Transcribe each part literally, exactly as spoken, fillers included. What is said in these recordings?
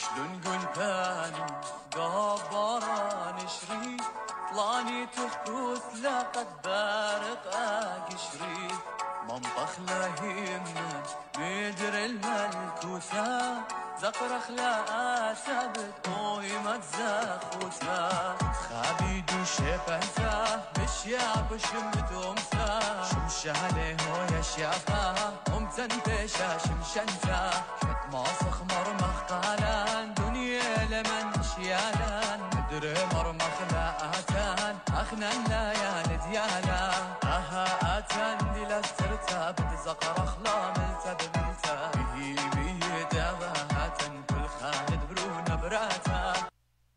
شلون قلت انا قبره نشري طلاني تخروث لقد بارق اقشري منطخ لا يهمنا مدر الملكوثة زقرخ لا ثابت قيمة زخوثة خابيد وشفنسة مشياب شمت أمسة شمشة عليه ويا شافها أمتنتشا شمشنسة شت ماسخ مرمخ قالان دنيا لمن شيالان مدري مرمخ لا آتان أخنا الليالي ديالا أها آتان دي لسترتا بتزقرخ لا ملتا بملتا بهي بهي دابهاتا كل خالد برون براتا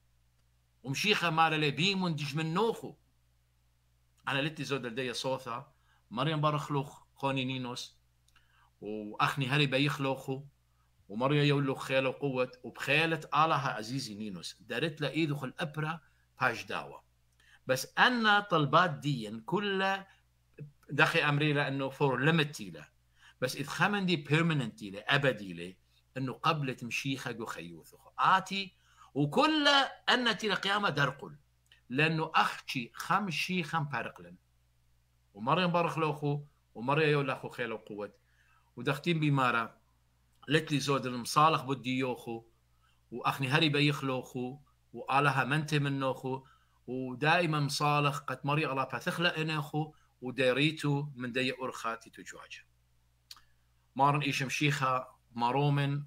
ومشيخة مالا لبيم وندج من نوخو أنا لتي زود لدي صوثة مريم برخلوخ خوني نينوس وأخني هري بيخلوخو ومريم يولو خيلو قوة وبخيلة آلها عزيزي نينوس دارت له إيدو خل أبرا باش داوة بس أنا طلبات ديا كلها دخي أمري لأنه فور ليميتي له بس إذ خمن دي بيرمننتي له أبدي له أنه قبل تمشيخة جو خيوثه آتي وكل أنتي لقيامة درقل لأنه أخشي خم شيخا بارقلن ومريم برخلوخو ومريم يولاخو خيلو قوة ودختين بمارا لتلي زود المصالح بديوخو وأخني هري بيخلوخو وآلها منتي منوخو ودائما مصالح قد مري الله بثخلة إنخو وديريتو من دي أرخاتي تجواجه مارن إيش مشيخة مرومن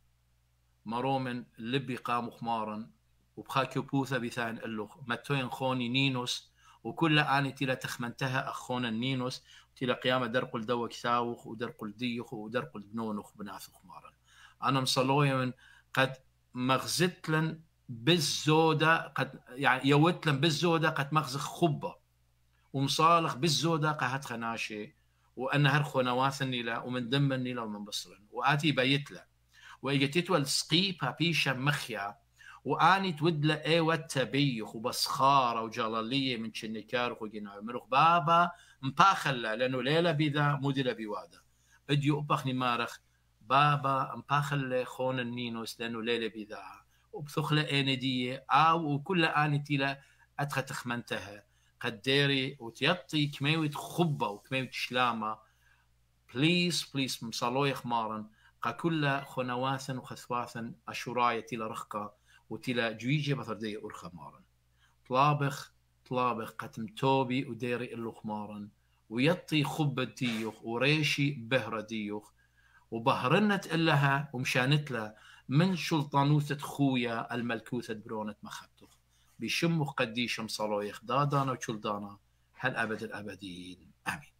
مرومن لبي قام خمارن وبخاكيو بوثا بثان اللوخ متوين خوني نينوس وكل آني تلا تخمنتها أخونا نينوس تلا قيامة درقل دوك ثاوخ ودرقل ديوخ ودرقل بنونخ بناثو خمارن أنا مصلوين قد مغزتلن بالزودة قد يعني يوتلن بالزودة قد مغزخ خبة ومصالح بالزودة قهت خناشي وأن هرخو نواثني لا ومن دمني لا ومن بصرن وآتي بيتلا وإجتتوا السقيبة بيشا مخيا وآني تودلا اي والتبيخ وبسخارة وجلالية من شنكارخ وجناع مرخ بابا مباخلا لأنه ليلة بذا مدلة بوادا اديو أبخني مارخ بابا مباخلا خون النينوس لأنه ليلة بذا وبثخلة ايندية أو وكل آني تيلا أدخل تخمنتها قد ديري وتيطي كميوة خبة وكميوة شلامة بليز بليز مصالوي خمارا قا كل خنواثا وخثواثا أشورايا تيلا رخقة وتيلا جويجي بثردي أرخى مارا طلابخ طلابخ قتم توبي وديري إلو خمارا ويطي خبة ديوخ وريشي بهرة ديوخ وبهرنت إلها ومشانت لها من شلطانوثة خويا الملكوثة برونة مخبتخ بشمخ قديش مصالويخ دادانا وشلدانا هل أبد الأبدين آمين.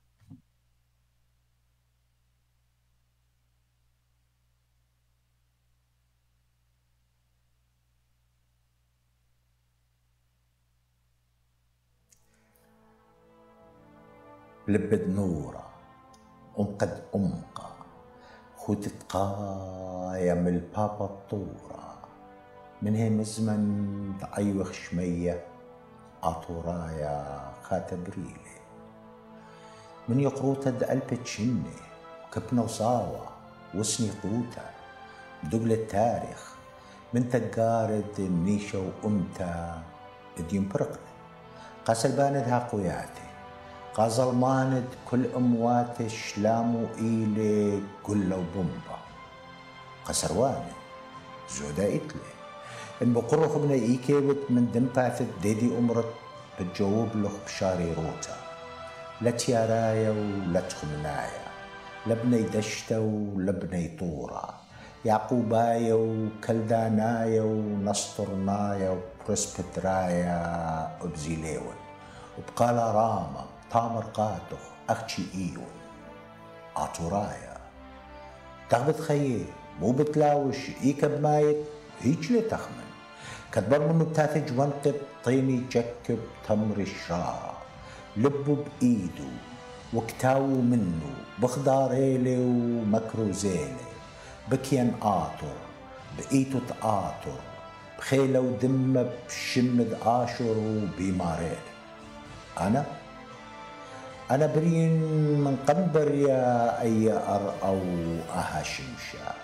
لبد نورة أمقد أمقى خوت تقايم البابا الطورة من هي الزمن تعيوخ شمية أطورايا خاتبريلي من يقروتا دقلب تشني كبنا وصاوة وسني قوتا بدقل التاريخ من تقارد منيشة وأمتا ديم برقني قاسل باندها قوياتي قازل ماند كل أموات شلامو إيلي قلة وبومبا قسرواني زودا إتلي إن بقرخ ابن إيكيبت من دمباثت ديدي أمرت بتجاوب لخ بشاري روتا لا تيارايا ولا تخمنايا لبني دشتا ولبني طورا يعقوبايا وكلدانايا ونسطرنايا وبرسبترايا وبزيليون وبقالا راما تامر قاتخ أختشي إيون آتورايا تغبت خيي مو بتلاوش إيكا بمايت هيج لي تخمن كتبر منو تاثج وانقب طيني جكب تمر الشارع لبو بإيدو وكتاو منو بخضاريلي ومكروزيلي بكيان آطر بإيتو تآطر بخيلة ودمة بشمد آشر وبيماريلي أنا أنا برين من قنبر يا أي أرأو أهاشمشا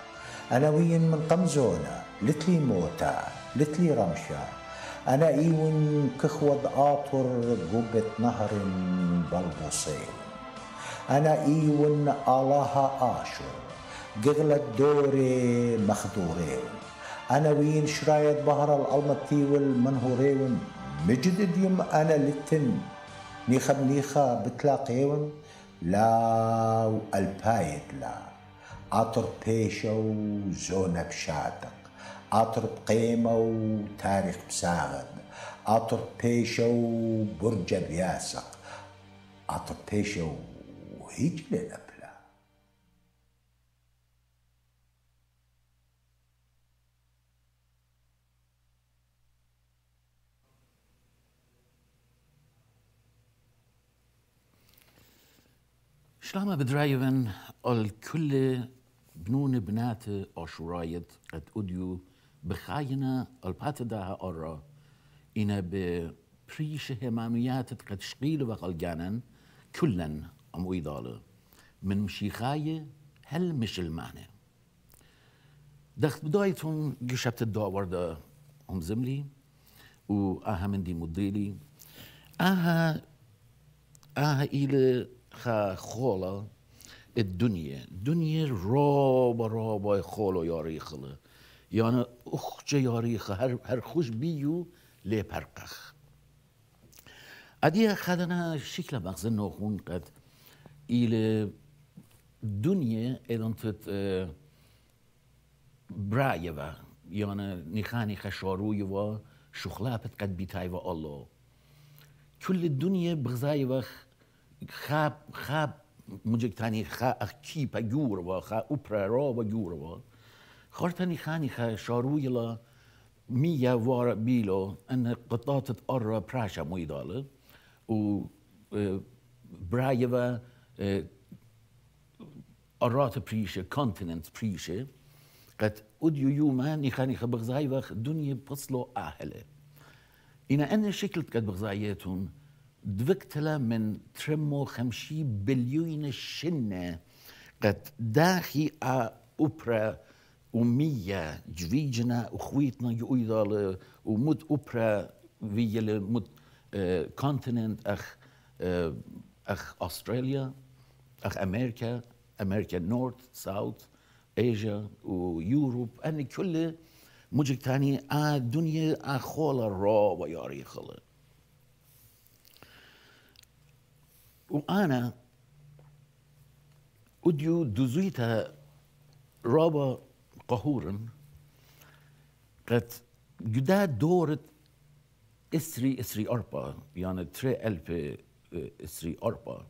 أنا وين من قمزونة لتلي موتا لتلي رمشة. أنا إيون كخوض آطر قبة نهر بلبوصين. أنا إيون آلاها آشر قغلة دوري مخدورين. أنا وين شراية بهر الألمتيول منهوريون مجدد يم أنا لتن نيخا بنيخا بتلاقيون لا البايد لا عطر بيشة وزونة بشاتق عطر بقيمة وتاريخ بساغب عطر بيشة وبرجة بياسق عطر بيشة وهيج للأبلا. شلama bedrijven al kulle bnone bnate ashurayet قد أديو بخاينا الباتدها أرى إنا ببريش هماميات قد شقيل وقال جانن كلن أم ويضالة من مشيخاية هل مش المعنى دخت بدايتهم جشبت الدعوة ده هم زملي وآها من دي مضيلي آها آها إلى خا خولا الدنيا دنيا رابا رابا خولا ياريخله يعني أخجة ياريخه هر, هر خوش بيو لي برقخ أديها خدنا شكل مغزن نخون قد إلى دنيا إذن تت برايوة يعني نخاني خشارويوة شخلابت قد بيتايوة الله كل الدنيا بغزايوة خاب خاب مجھے تانی خا اخی پجور و خا اوپرا را و جور و خارتني خاني خا شارو يلا مية وار بيلو ان قطعة أرى براشا مويدالة و برايفا أرات بريشة كونتيننت بريشة قد أديو يوما نخاني خا بغزايفا دنيا بصلو أهله إنا أن شكل قد بغزايتهم دفكتلا من ترمو خمشي بليون شنة قد داخي أوبرا ومية جويجنا وخويتنا يؤيضال ومد أوبرا ويجل مد كونتيننت أخ أخ أستراليا أخ أمريكا أمريكا نورث ساوث إيجا ويوروب أن كل مجك تاني آ دنيا أخوال را وياري خلا وأنا أديو دزويتا رابا قهورا قد جداد دورت إسري إسري أربا يعني تري ألف إسري أربا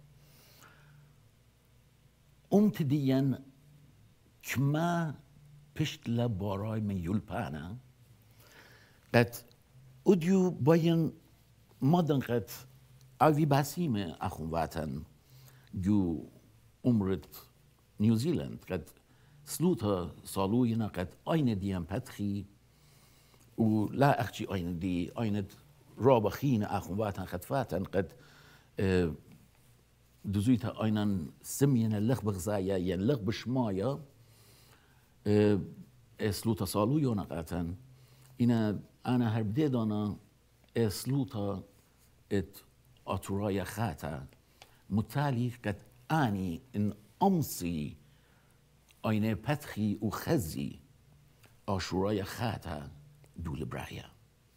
أمت ديان كما بشت لباراي من يلبانا قد أديو باين مدن قد أوي باسيمة أخون واتن جو أمرت نيوزيلاند قد سلوتا صالوينا قد أين ديان باتخي ولا أخشي أين دي أين رابا خينا أخون واتن قد فاتن قد اه دزويتا أين سمينا اللغ بغزايا ين لغ بشمايا اه سلوتا صالوينا قاتن إنا أنا هربديدانا سلوتا ات أطرايا خاتا متالي قد آني إن أمسي أين بتخي وخزي أشورايا خاتا دول برايا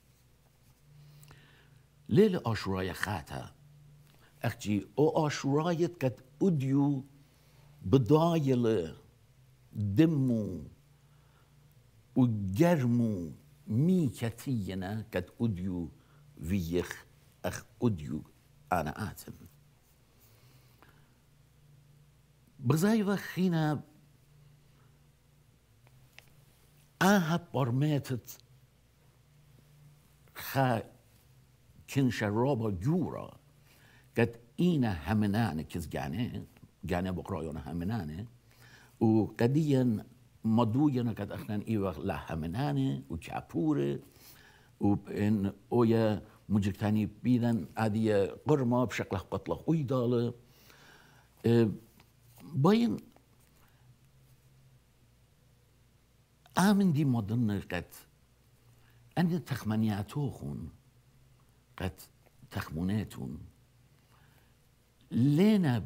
ليلة أشورايا خاتا أختي أو أشورايا قد أديو بدايل دمو وجرمو ميكتينا قد أديو فيخ أخ أديو أنا آتم بغزايوة خينا آها برماتت خا كنشا رابا جورا قد إينا همنانة كز جاني جاني بقرايونا همنانة وقديا مدوينا قد أخنان إيوه لا همنانة وكابورة وإن أويا مجرتاني بيدن هذه قرمة بشكل قتله ويدالة أه باين آمن دي مضن قد أن تخمنياتوخون قد تخموناتون لينا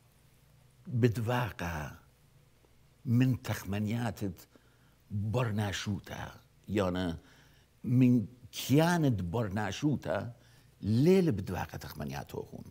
بدواقع من تخمنيات برناشوتا يعني من كيانة برناشوتا ليل بدواقع تخمنياتوخون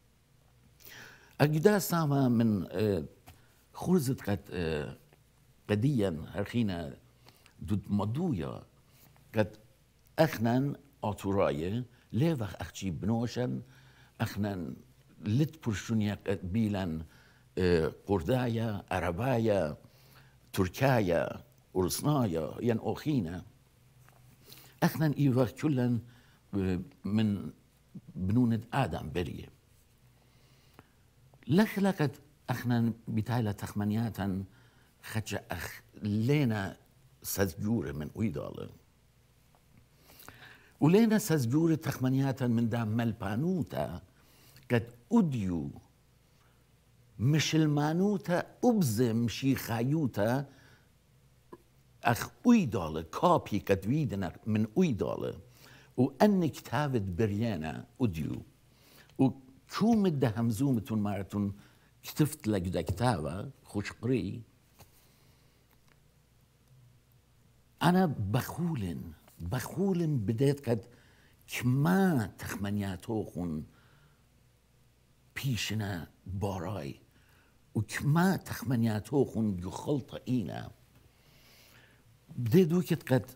أجدا ساما من خرزت قد قديا هرخينا دود مدويا قد أخنان أطوراي ليفخ أخشي بنوشن أخنان لت برشونيا قد بيلان قردايا عربايا تركايا أرسنايا ين أخينا أخنان إيوخ كلن من بنونة آدم بريه لخلقت أخنا بتايلة تخمنياتا خدش أخ لينا سزجورة من ويدالة ولينا سزجورة تخمنياتا من دام ملبانوتا قد أديو مش المانوتا أبزم شي خايوتا أخ ويدالة كابي قد ويدنا من ويدالة وأن كتابة بريانا أديو وكوم ده همزومتون مارتون كتفت لك ده كتابة خوش قري أنا بخولن بخولن بديت قد كما تخمنياتوخون بيشنا باراي وكما تخمنياتوخون يخلط إينا بديت وكت قد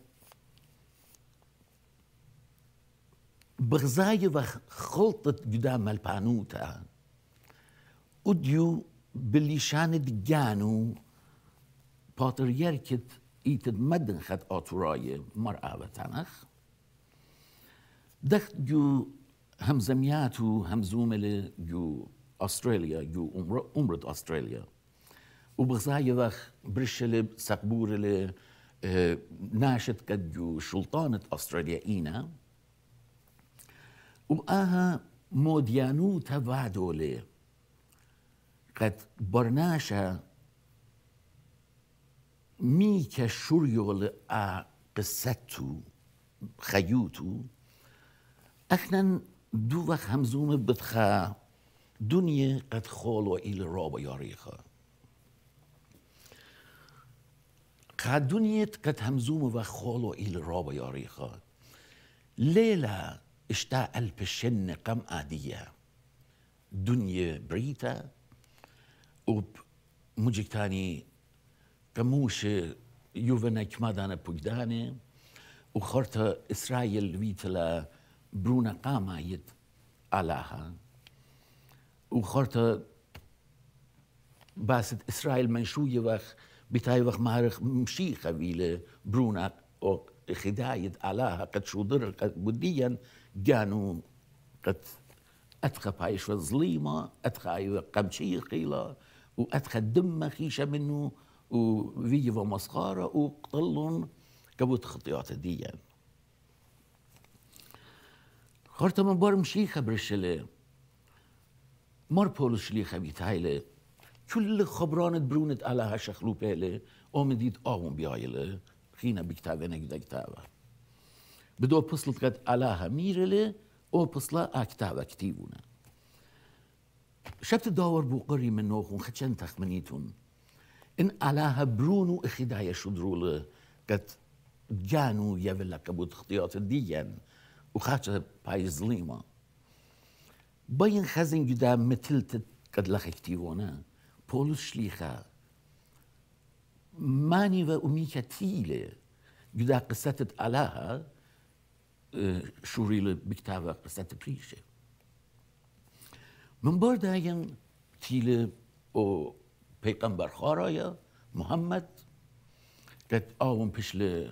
بغزاي خلطة قدام البانوتا وديو باللي شاند جانو باتر يركت ايتد مدن خد آتوراي مرأة وتنخ دخت جو همزمياتو همزومل جو أستراليا جو عمرت أستراليا وبغزاي وخ برشل سقبورل اه ناشد قد جو شلطانة أستراليا إينا وآها موديانو تبعدولي قد برناشا ميكا شريول آ قصتو خيوتو اخنا دو وقت همزوم بدخا دنيا قد خولو إلى رابا ياريخا قد دنيا قد همزوم وقت خولو إلى رابا ياريخا ليلة اشتا البشن قم عادية دنيا بريتا ومجيكتاني كموش يوفنك مادانا بوجداني وخرطة إسرائيل ويتلا برونا قاما يد علاها وخرطة باسد إسرائيل منشوية وخ بتاي وخ مارخ مشيخة ويل برونا أو خداية علاها قد شودر قد بديا جانو قد أتخى بايش وظليمة أتخى قمشي قيلة وأتخى دم خيشة منه وفيفا مسخارة وقتلون كبوت خطيات ديا خارتا من بار مشيخة برشلة مار بولو شليخة بيتايلة كل خبرانت برونت على شخلو بيلة آمديد آون بيايلة خينا بكتابة نجد كتابة بدو بصلت قد علىها ميرلة أو بصلا أكتابة كتيبونا شبت داور بوقري من نوخون خدشان تخمنيتون إن علىها برونو إخدايا شدرولة قد جانو يفلا كبوت خطيات ديان وخاتشة باي ظليمة باين خزن قدام متلت قد لخي كتيبونا بولوس شليخة ماني وأميكا تيلة قدا قصة علىها شوريل بكتابة قصة بريشة من بارداين تيلة أو پیغمبر خارايا محمد قد آون بشل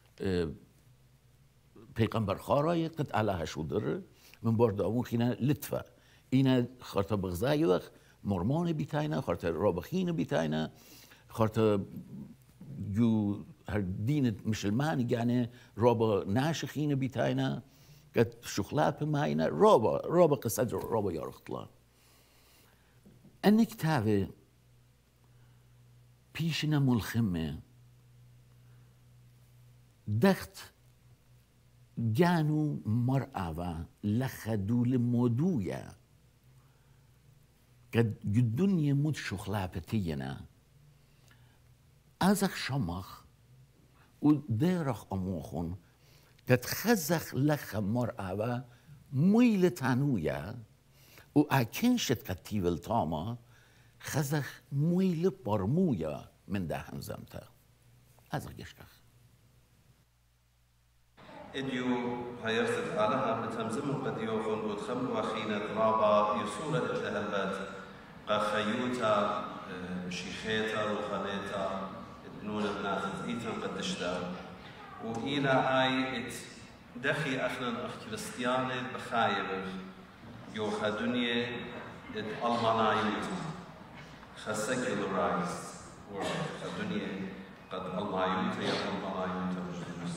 پیغمبر خارايا قد علىها شودر من بارداون خينا لطفة إينا خارتا بغزاي وقت مرمان بيتاينا خارتا رابخين بيتاينا خارتا جو هر دين مسلمان يعني رابا ناشخين بيتاينا قد شخلات بماينا رابا رابا قصد رابا يارختلا أن كتابة بيشنا ملخمة دخت جانو مرأة لخدول مودويا قد الدنيا مد شخلابتينا أزخ شمخ وديرخ أموخن قد خزخ لخ مرأة ميل تانويا وأكنشت كتيب الطامة خزخ ميل برمويا من ده همزمتا أزخ يشكخ إديو هيرث علىها بتمزم قد يوفن وتخم وخينا رابا يصورة التهبات قخيوتا شيخيتا وخليتا ابنون بنات إيتا قد تشتا وإلى آي ات دخي أخنا أخ كريستياني بخايبر يوخا دنيا ات ألمانايوتا خسكيلورايز خا دنيا قد ألمايوتا يا ألمانايوتا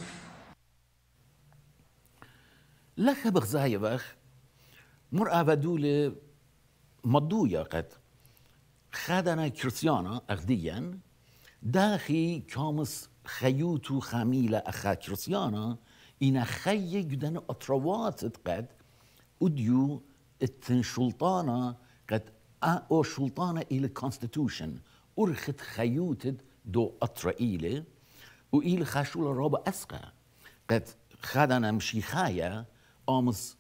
لك بغزاي بخ مرأة بدولة مضوية قد خادنا كريستيانا أغديا داخي كامس خيوتو خميلة أخا كريستيانا إنا خي جدن أطروات قد أديو اتن شلطانا قد أو شلطانا إلى كونستيتوشن أرخت خيوتد دو أطرائيلة وإلى خاشولة رابا أسقى قد خادنا مشيخايا آمس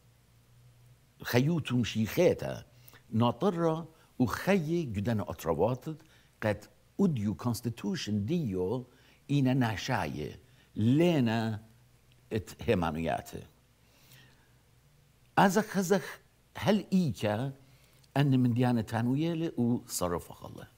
خيوتو مشيخاتا ناطرة وخي جدن أطروات قد أديو كونستيتوشن ديو إنا ناشاية لنا ات همانوياته أزخ خزخ هل إيكا أن من ديانة تانويلة وصرف الله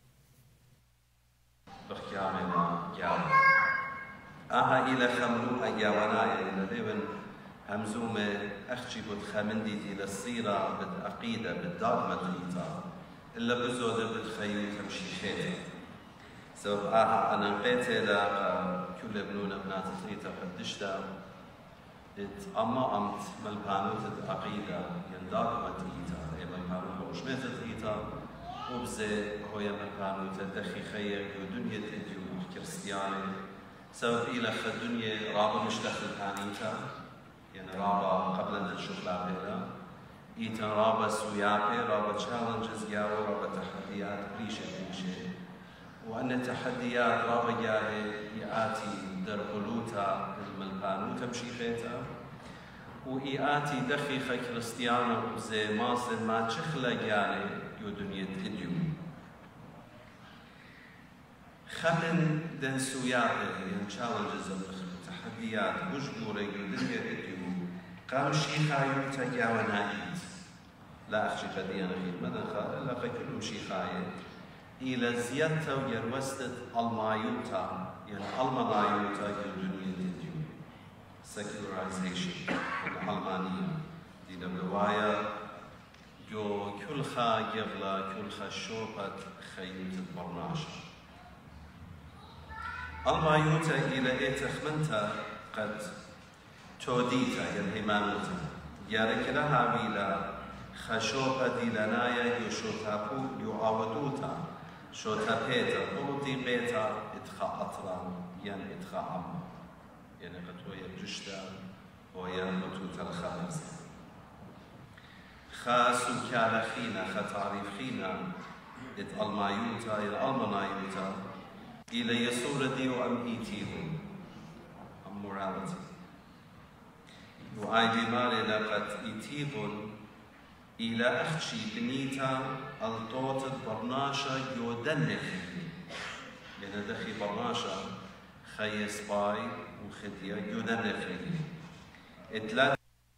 بخيامنا جاوة أها إلى خمرو أجاونا إلى لبن همزومة أخشي بتخمندي إلى الصيرة بالعقيدة بالدogma تليتا إلا بزودة بالخيوت همشي خيتا سبب آها أنا قيتها كل ابنون ابنات تليتا قدشتا ات أما أمت ملبانوت العقيدة ين dogma تليتا هي ملبانوت وشميت تليتا وبزي هو ملبانوت دخي خير ودنيا تديو كريستياني سبب إلى خدنيا رابا مش دخل ثانيتا يعني رابا قبل أن نشوف لابيلا إيتن رابا سويابي رابا تشالنجز جاو رابا تحديات بريشة بريشة وأن التحديات رابا جاهي يآتي درغلوتا الملبانوتا مشيخيتا وإيآتي دخيخة كريستيانا وزي ماصل ما تشخلا جاني يو دنيا تديو خلن دن سويابي يعني تشالنجز التحديات وجبورة يو دنيا تديو قام شيخا يوتا جاونايت لا أخشي قديا نخيل مدن خال لا كلهم شيخاية إلى زيادة ويروستة المايوتا يعني المايوتا الدنيا تديو secularization الألمانية دي نبوايا جو كل خا يغلا كل خا شوبت خيوت البرناشة المايوتا إلى إيتخمنتا قد توديتا ينهمانوتا يارك لها بيلا خشوبة ديلانايا يشوتابو يعاودوتا شوتا بيتا بودي بيتا اتخا أطران ين اتخا عم يعني قد هو يبجشتا ويا متوتا الخامس خاسو كالخينا ختاريخينا ات المايوتا الى المنايوتا إلى يسور ديو أم إيتيهم أم موراليتي وآي ديمالي لقد إيتيهم إلى أخشي بنيتا الطوط برناشا يودنخي يعني دخي برناشا خي سباي وخديا يودنخي إتلا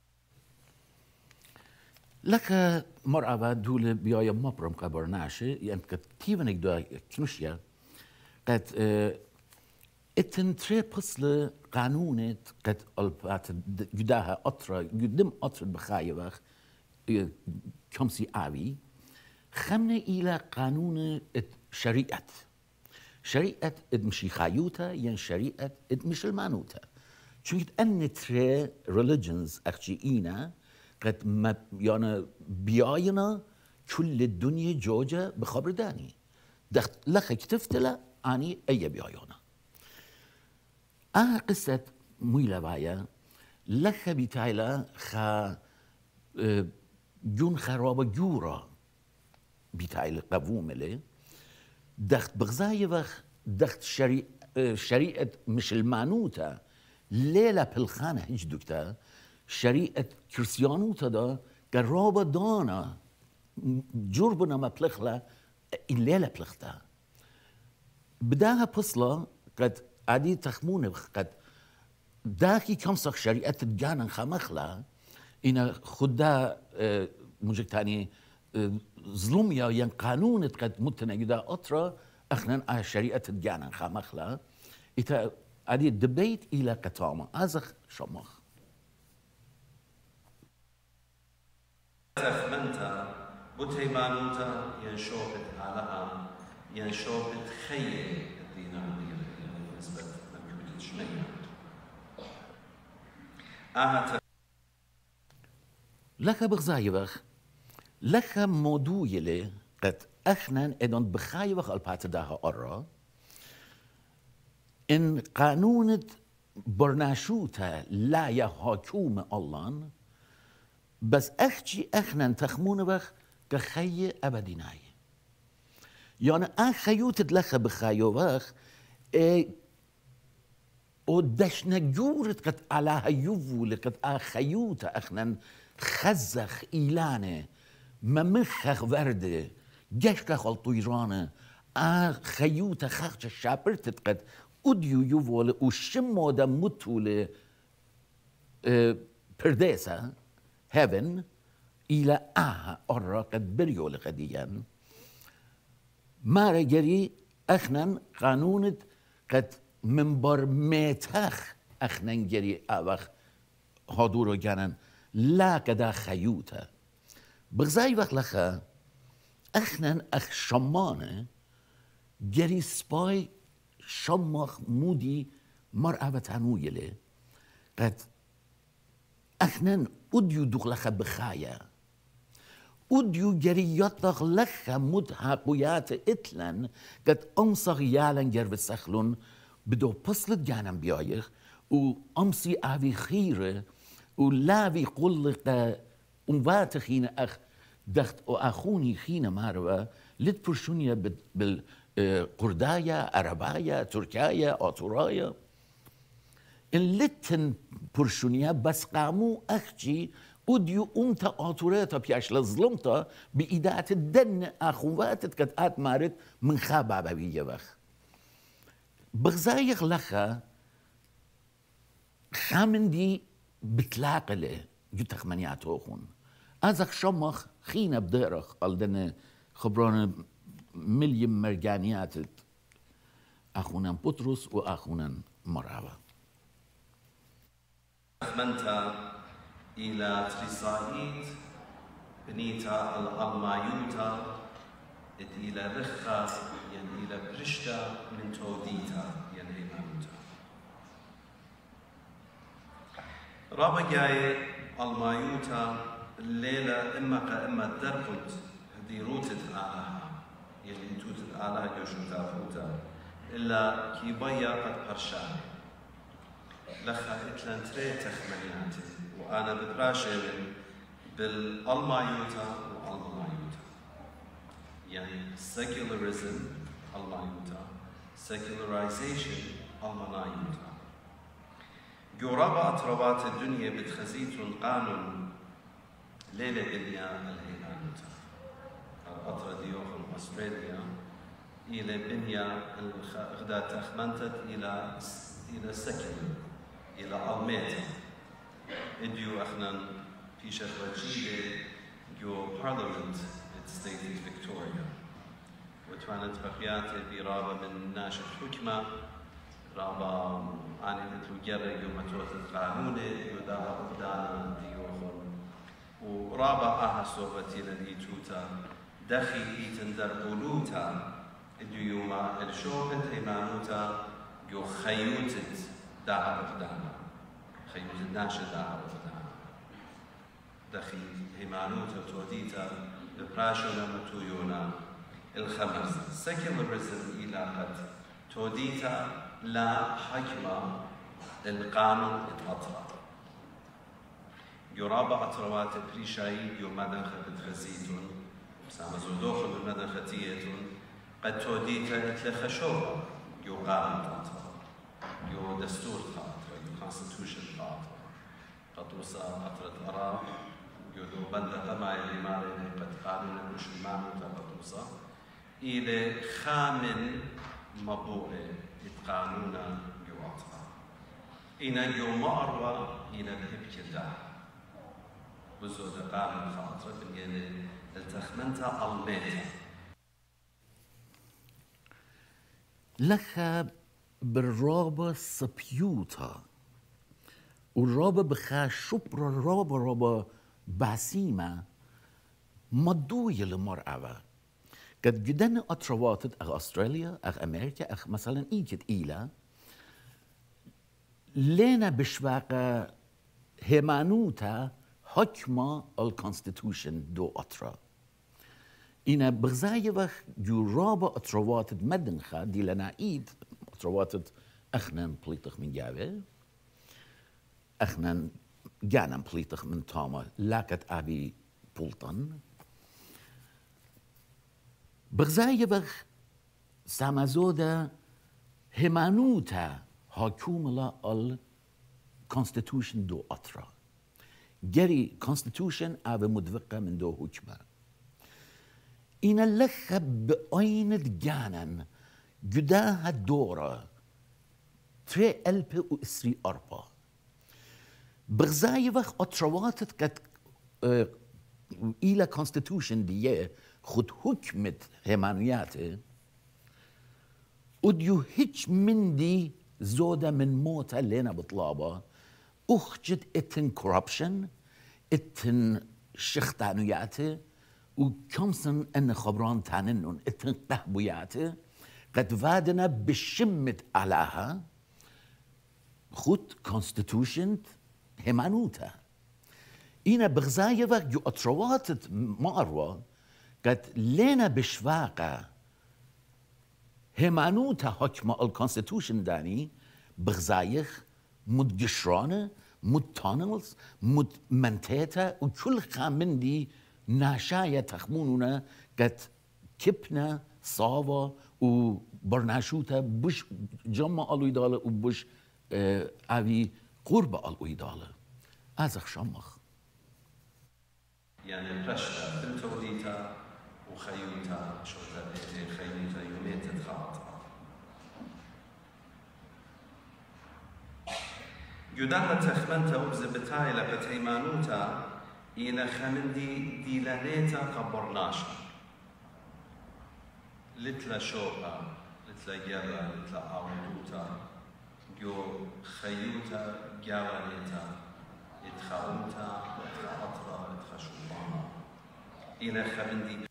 لك مرأة دولة بيايا مبرم كبرناشا يعني كتيفنك دو كنوشيا قد اتن تري بصل قانونة قد ألبات جداها أطرا جدم أطرا بخايبخ كمسي آوي خمنا إلى قانون شريعة شريعة مشي خايوتا ين شريعة مش المانوتا شويت أن تري religions أخشي إينا قد ما يعني بياينا كل الدنيا جوجة بخبر داني دخت لخ كتفتلا أني أي بياينا آه قصة مويلة بايا لك بتايلا خا جون خرابة جورا بتايلا قبوملي دخت بغزاي وخ دخت شري شريعة مش المعنوتا ليلة بالخانة هجدوكتا شريعة كريستيانوتا دا قرابة دانا جربنا ما بلخلا الليلة بلختا بداها بصلة قد عادي تخمونه قد داكي كمسخ شريعة الجانا خمخلا إن خدا مجك تاني ظلميا ين قانون قد متنجدا أطرا أخنا آه شريعة الجانا خمخلا إتا عادي دبيت إلى قطامة أزخ شمخ تخمنتا بوتيمانوتا ينشوفت علىها ينشوفت خير الدين بالنسبة للكبيرة شمية آها لك بغزايبخ لك موضوع يلي قد أخنا إدون بخايبخ البات داها أرى إن قانون برناشوتا لا يحاكوم الله بس أخجي أخنا تخمون بخ كخي أبديناي يعني أخيوت لك بخايو بخ إيه ودشنا جورت قد على هيوفو لقد أخيوت أخنا خزخ إيلانه ممخخ ورده جشكخ الطيرانه أخيوت خخش شابرتت قد أديو يوفول وشمو دا متول برديسة heaven إلى آها أرى قد بريو لقديا ما رجري أخنا قانون قد منبر ميتخ أخنا جري أوخ هادورو جانن لا كدا خيوتا بغزاي وقت لخا أخنا أخ شمانه جري سباي شمخ مودي مرأة تانويلي قد أخنا أديو دخلخ بخايا أديو جري يطلق لخ مدهقويات إتلن قد أمصغ يالن جرب سخلون بدو بصلت جانم بيايخ وأمسي آوي خيره ولاوي قلق أموات خين أخ دخت أخوني خين ماروا لت برشونيا بالقردايا عربايا تركايا أطرايا إن لتن برشونيا بس قامو أخجي وديو أمتا أطراتا بياش لظلمتا بإداعة الدن أخواتت قد آت مارت من خابا بابية بخ بغزايخ لخا خامن دي بتلاقله جتخ منيات هوخون أزخ شمخ خينا بديرخ قلدنا خبران مليون مرجانيات أخونا بطرس وأخونا مراوة أخمنتا إلى تريسايت بنيتا الألمايوتا إلى رخا يعني إلى برشتا من توديتا يعني إمامتا رابا جاي المايوتا الليلة إما كإما دربت هدي روتت آلها يعني توتت آلها جوشوتا فوتا إلا كي بيا قد برشاني لخا إتلان تري تخمنياتي وأنا بدراشي بالألمايوتا والمايوتا يعني secularism المايوتا secularization المنايوتا جورابا أطربات الدنيا بتخزيت قانون ليلة قليا الهيمانوتا الأطرة ديوخن أستراليا إلى بنيا الغدا تخمنتت إلى إلى سكن إلى ألميتا إديو أخنا في شهر جيدة جو بارلمنت ستيت فيكتوريا وتوانت بقياتي برابة من ناشط حكمة رابا أنا نتلو جرى يوم توت القانون يداها قدانا ديوخن ورابا أها صوبتي للإيتوتا دخي إيتن در قلوتا إدو يوما الشوفت إيمانوتا جو خيوتت داها قدانا خيوتت ناشط داها قدانا دخي إيمانوتا توديتا ببراشونا متويونا الخمس secularism إلى قد توديتا لا حكمة القانون الأطرى يرابع أطروات بريشاي يو مدن خبت غزيتون سامزودوخ بالمدن ختيتون قد توديتا اتلخشوها يو قانون أطرى يو دستور خاطر يو كونستيتوشن خاطر قطوسا أطرة أرى يو دو بند قماي اللي ماري قد قانون المشلمان قطوسا إلى خامن مبوء قانونا يو أطرى إن يو مأروى إلى الابتداء بزود قانون خاطر بالجنة التخمنتا الميتا لخا بالرابة سبيوتا والرابة بخا شبر الرابة رابة باسيمة مدوية لمرأة قد جدن أطرواتت أغ أستراليا أغ أمريكا أغ مثلا إيجد إيلا لنا بشواقة همانوتا حكمة الكونستيتوشن دو أطرا إنا بغزاية وخ جرابة أطرواتت مدنخة دي لنا إيد أطرواتت أخنان بليتخ من جاوة أخنان جانا بليتخ من تاما لاكت أبي بولتن بغزاية وخ سامازودا همانوتا حكومة الكونستيتوشن دو أطرا جري كونستيتوشن أبي مدفقة من دو حكمة إن اللخب بأين جانا جداها دورة تري ألب وإسري أربا بغزاي وخ أطرواتت كت اه إلى كونستيتوشن دي خد حكمة همانياته وديو هيج من دي زودة من موتا لنا بطلابة أخجد إتن كوربشن إتن شختانياته وكمسن أن خبران تاننون إتن قهبوياته قد فادنا بشمت علىها خود كونستيتوشن همانوتا إنا بغزاية وقت جو أطرواتت ماروة قد لنا بشواقة همانوتا حكمة الكونستيتوشن داني بغزايخ مد جشرانة مد تانلز مد منتيتا وكل خامن دي ناشايا تخمونونا قد كبنا صاوة وبرناشوتا بش جمع الويدالة وبش اه أبي قرب الويدالة أزخ شمخ يعني رشدة بنتوديتا وخيوتا شوتا بيتي خيوتا يوميتا تخاطر جدانا تخمنتا وبزبتاي لبتيمانوتا إلى خمندي ديلانيتا قبرناشا لتلا شوبا لتلا جيرا لتلا أولوتا جو خيوتا جاوانيتا إتخاوتا إتخا أطرا إتخا شوبانا إلى خمندي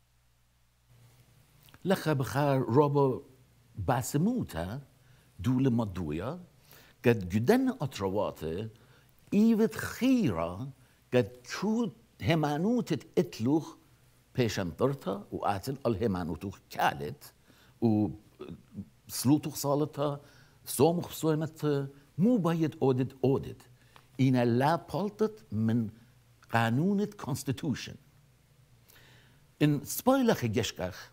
لخا بخار روبو باسموتا دول مدويا قد جدن أطرواته إيوت خيرا قد شو همانوتت اتلوخ بيشنطرتا وآتن الهمانوتوخ كالت وسلوتوخ صالتا صومخ صومتا مو بايد أودد أودد إنا لا بالتت من قانون الكونستيتوشن إن سبايلخ جشكخ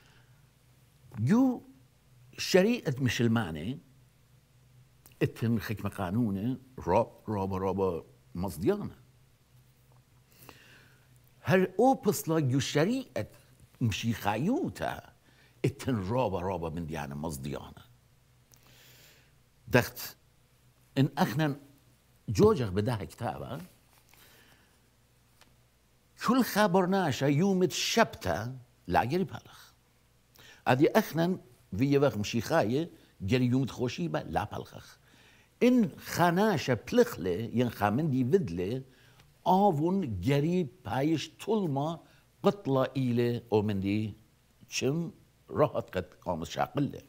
جو شريعة مشلماني اتن حكمة قانوني راب رابا رابا مصديانة هر اوبسلا جو شريعة مشي خايوتا اتن رابا رابا من ديانة مصديانة دخت ان اخنا جوجخ بداها كتابة كل خبرناشا يومت شبتا لا يري بالخ ادي اخنا في وقت مشي خاية جري يومت خوشيبة لا بالخ إن خناشة بلخلة ين خامندي بدلة آون جري بايش طلما قطلة إلى أو مندي شم راحت قد قام شاقلة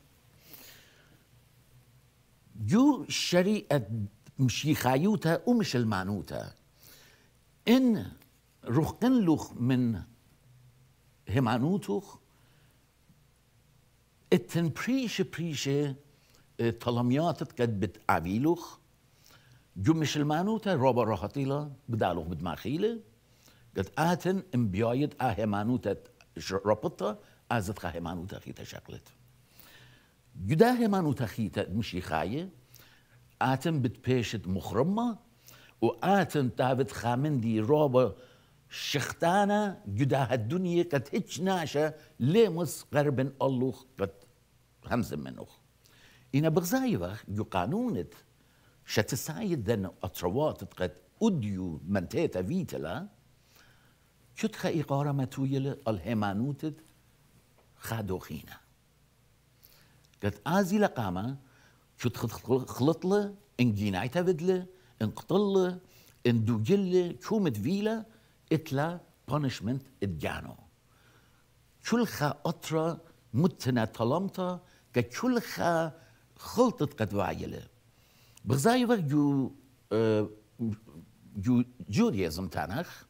جو شريعة مشي خايوتا ومش المعنوتا إن رخن لخ من همانوتوخ اتن بريشة بريشة طلميات قد بتعبيلوخ جمش المانوتا روبا راحتيلا بدالوخ بدماخيله قد آتن امبيايد آه مانوتا ربطة آزت خاه مانوتا خيتا شغلت جدا مانوتا خيتا مشي خاية آتن بتبيشت مخرمة وآتن تابت خامندي روبا شختانا جدا الدنيا قد هيج ناشا ليمس غربن اللوخ قد همز منوخ إنا بغزايوة جو قانونت شتسايد دن أطروات قد أديو منتيتا فيتلا شتخا إقارة متويلة الهيمانوتد خادوخينا قد آزي لقامة شتخ خلطلة إن جينايتا فدلة إن قطلة إن دوجلة شومت فيلا إتلا punishment إدجانو شلخا أطرا متنا طلمتا كشلخا خلطت قد وعيلة بغزايوة جو جو جوديزم تانخ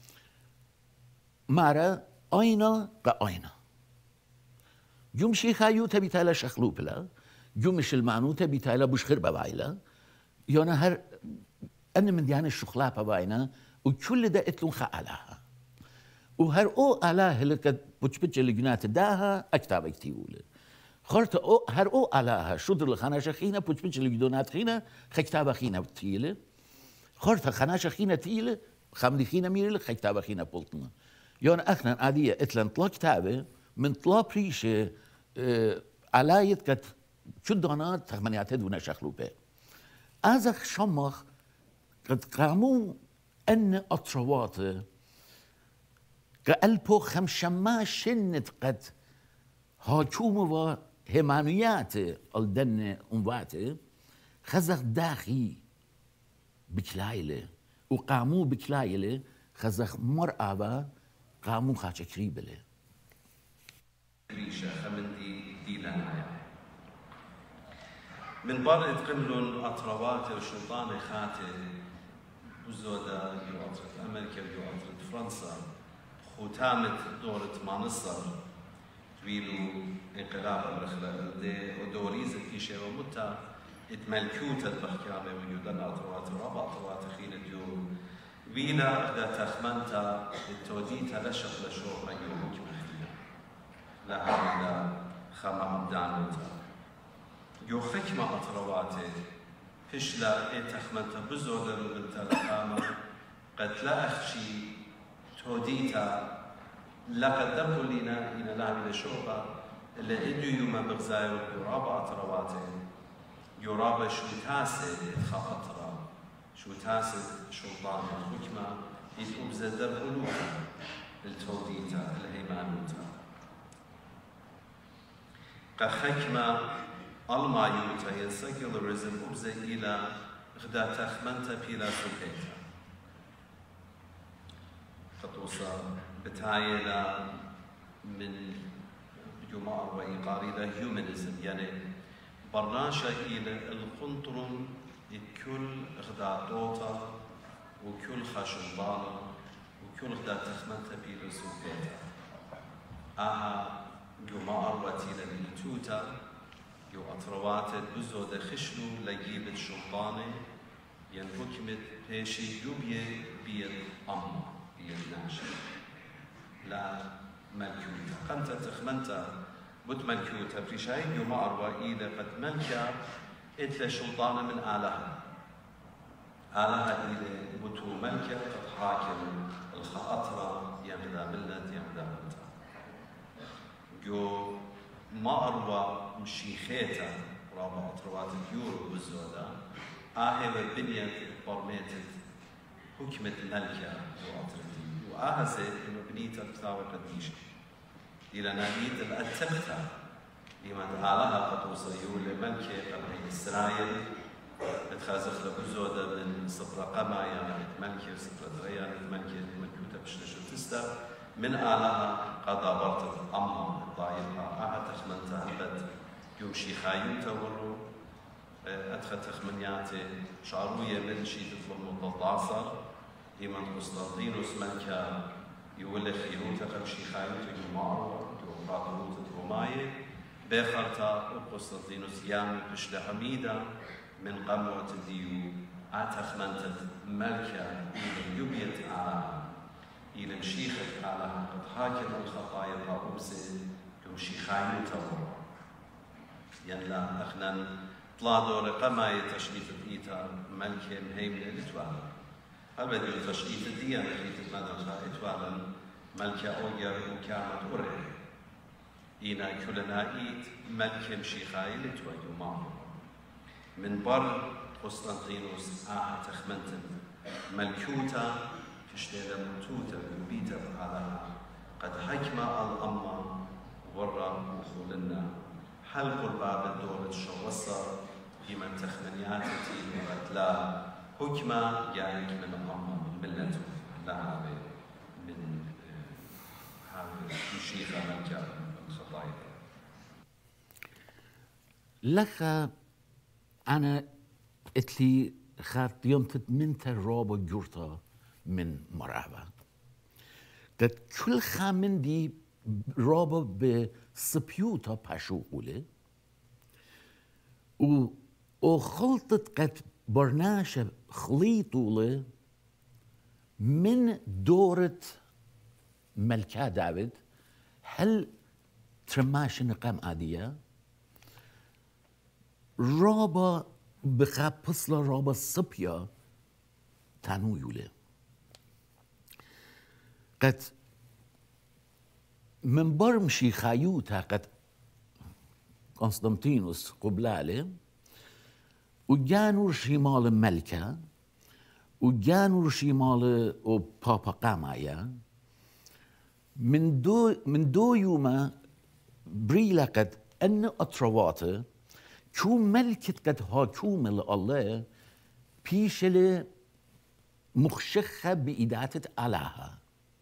مارا أينا كأينا جمشي خايو تبي تالا شخلوبلا جمش المعنو تبي تالا بشخر ببايلا يونا هر أنا من ديان الشخلا بباينا وكل ده اتلون خالاها وهر او آلاه لك بوش بوش اللي جنات داها أكتاب اكتيوله خرت او هر او آلاه شدر الخناش خينا بوش بوش اللي جدونات خينا خكتاب خينا تيله خرت خناش خينا تيله خمدي خينا ميرل خكتاب خينا بولتنا يون أخنا عادية اتلن طلا كتابة من طلا بريشة اه علايت كت شدونات تخمنيات دونا شخلوبة أزخ شمخ قد قاموا أن أطروات كألبو خمشما شنت قد هاجوم و همانيات الدن أموات خزخ داخي بكلايلة وقاموا بكلايلة خزخ مرأة قاموا خاچ كريبله ريشة خمندي ديلانا من بر تقملون أطروات الشيطان خاتي وزودا يوعطرت أمريكا ويوعطرت فرنسا ختامة دورة مانصر تويلو انقلاب الرخلة دي ودوريزة كيشة ومتا اتملكوت البحكامة ويودن أطروات رابع أطروات خينة ديو وينا إذا تخمنت التوديت لشق لشوق رأيوك مخينا لها من خما عبدانوتا يو خكمة أطرواتي فشلا إيه تخمنت بزودر وبنت القامة قد لا أخشي توديتا لقد دبوا لنا إلى لعب لشوقة اللي إدو يوم بغزاير يرابع أطرواتي يرابع شو تاسد خاطرة شو تاسد شلطان الحكمة يتقوم زدر ألوها التوديتا الهيمانوتا كخكمة المايوتا ينسكيولاريزم أبزي إلى غدا تخمنتا بيلا سلحيتا خطوصا بتايلا من جماعة وإيقاري لا هيومانيزم يعني برناشا إلى القنطرم كل غدا دوتا وكل خشبانة وكل غدا تخمنتا بيلا سلحيتا آها جماعة وتيلا بالتوتا يو أطروات بزود خشلو لجيب الشلطانة ين حكمت بيشي يوبيه بيد أما بيد ناشي لا ملكوتا قمت تخمنت بد ملكوتا بريشاي يوم أروى إلى قد ملكا إتلا شلطانة من آلها آلها إلى بتو ملكا قد حاكم الخاطرة يمدا ملت يمدا ملتا جو ما أروى مشيخيتا رابع أطروات اليورو بالزودا آهي والبنية برميتت حكمة الملكة وأطرتي وآها زيت إنه بنيتا بثاوة قديشة إلى نبيت الأتمتا لمن آلها قطوصة يولي ملكة قبل إسرائيل بتخازخ لبزودا من صبرا قما يعني ملكة صبرا دريان ملكة ملكوتا بشتشو تستا من آلها قضى برتد أمم ضايقها آها تخمنتها هبت يمشي خايم تورو أدخل تخمنياتي شعروية من شي تطلب متطاصر إيمان قسطنطينوس ملكا يولي خيروتا قبشي خايم تجو معروة جو قاطروت الروماية بخرتا وقسطنطينوس يامي بشل حميدة من قموة ديو أتخمنت ملكة إلى يبيت على إلى مشيخة على قد حاكم الخطايا الرؤوس كمشيخاين تبور يلا أخنا طلع دور قما يتشريف الإيتا ملكة مهيمنة لتوالا هل بدي تشريف الديانة في تتمدى إتوالا ملكة أوير وكامت أوري إنا كلنا إيت ملكة مشيخاي لتوالا معه من بر قسطنطينوس آه تخمنتن ملكوتا كشتيلا متوتا بيتا على قد حكم الأمة ورا وخولنا حلق الباب الدولة شوصة في من تخمنياتي وقتلا حكمة يعني من الأمة ملته لها من هذا مشيخة ملكة الخطايا لك أنا اتلي خات يوم تتمنت الرابع جورتا من مرعبة قد كل خامن دي رابع بسبيوتا باشوقولي و وخلطت قد برناشة خليطولي من دورة ملكة داود هل ترماش نقام عادية رابع بخاب بصلا رابع الصبية تانو يولي قد من برمشي خايوتا قد قسطنطينوس قبلالي وجانور شمال ملكة وجانور شمال وبابا قامايا من دو من دو يوما بريلا قد أن أطرواته شو ملكة قد هاكوم الله بيشل مخشخة بإداتة علىها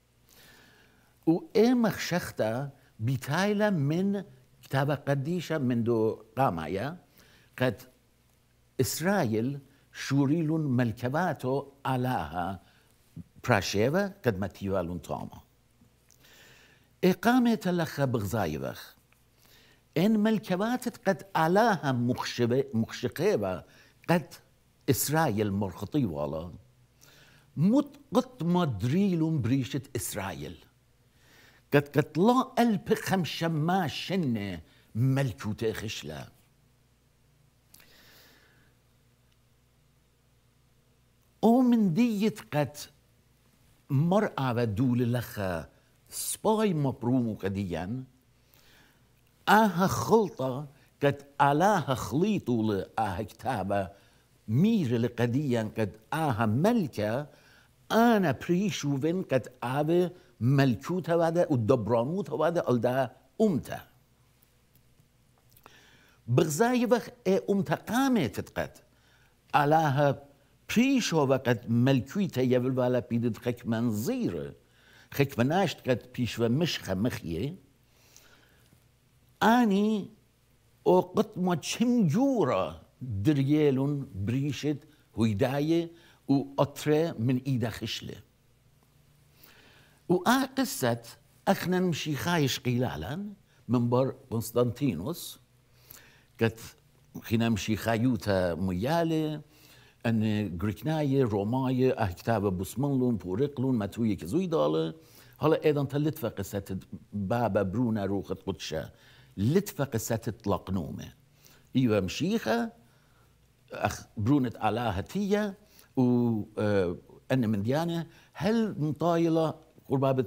وإيه مخشخته بتايلة من كتاب قديشة من دو قامايا قد إسرائيل شوريلون ملكباتو علىها براشيفا قد متيوالون طاما إقامة لخا بغزايبخ إن ملكبات قد علىها مخشقيبة قد إسرائيل مرخطي والا متقط مدريلون بريشة إسرائيل قد قد لا قلب خمشة ما شنة ملكوتة خشلة ومن ديت قد مرأة ودول لخا سباي مبرومو قديا آها خلطة قد آلاها خليطو لآها كتابة مير لقديا قد آها ملكة أنا بريشوفن قد آبه ملكوتا وادا ودبرانوتا وادا ألدا أمتا بغزايبخ إيه أمتا قامت قد آلاها بريشوفا قد ملكوتا يبل والا بيدد خك منزير خك مناشت قد بيشوى مشخة مخيه أني وقت ما تشم جورا دريالون بريشت هيداية وأطرة من إيدا خشلة وآ قصة أخنا نمشي خايش قلالا من بر قسطنطينوس قد خينا نمشي خايوتا ميالة أن غريكناية روماية أه كتابة بسمنلون بورقلون ماتوية كزوي دالة هلا أيضا تلتفى قصة بابا برونا روخت قدشة لتفى قصة تلقنومة إيوه مشيخة أخ برونت علاها تية وأن من ديانة هل مطايلة قربابة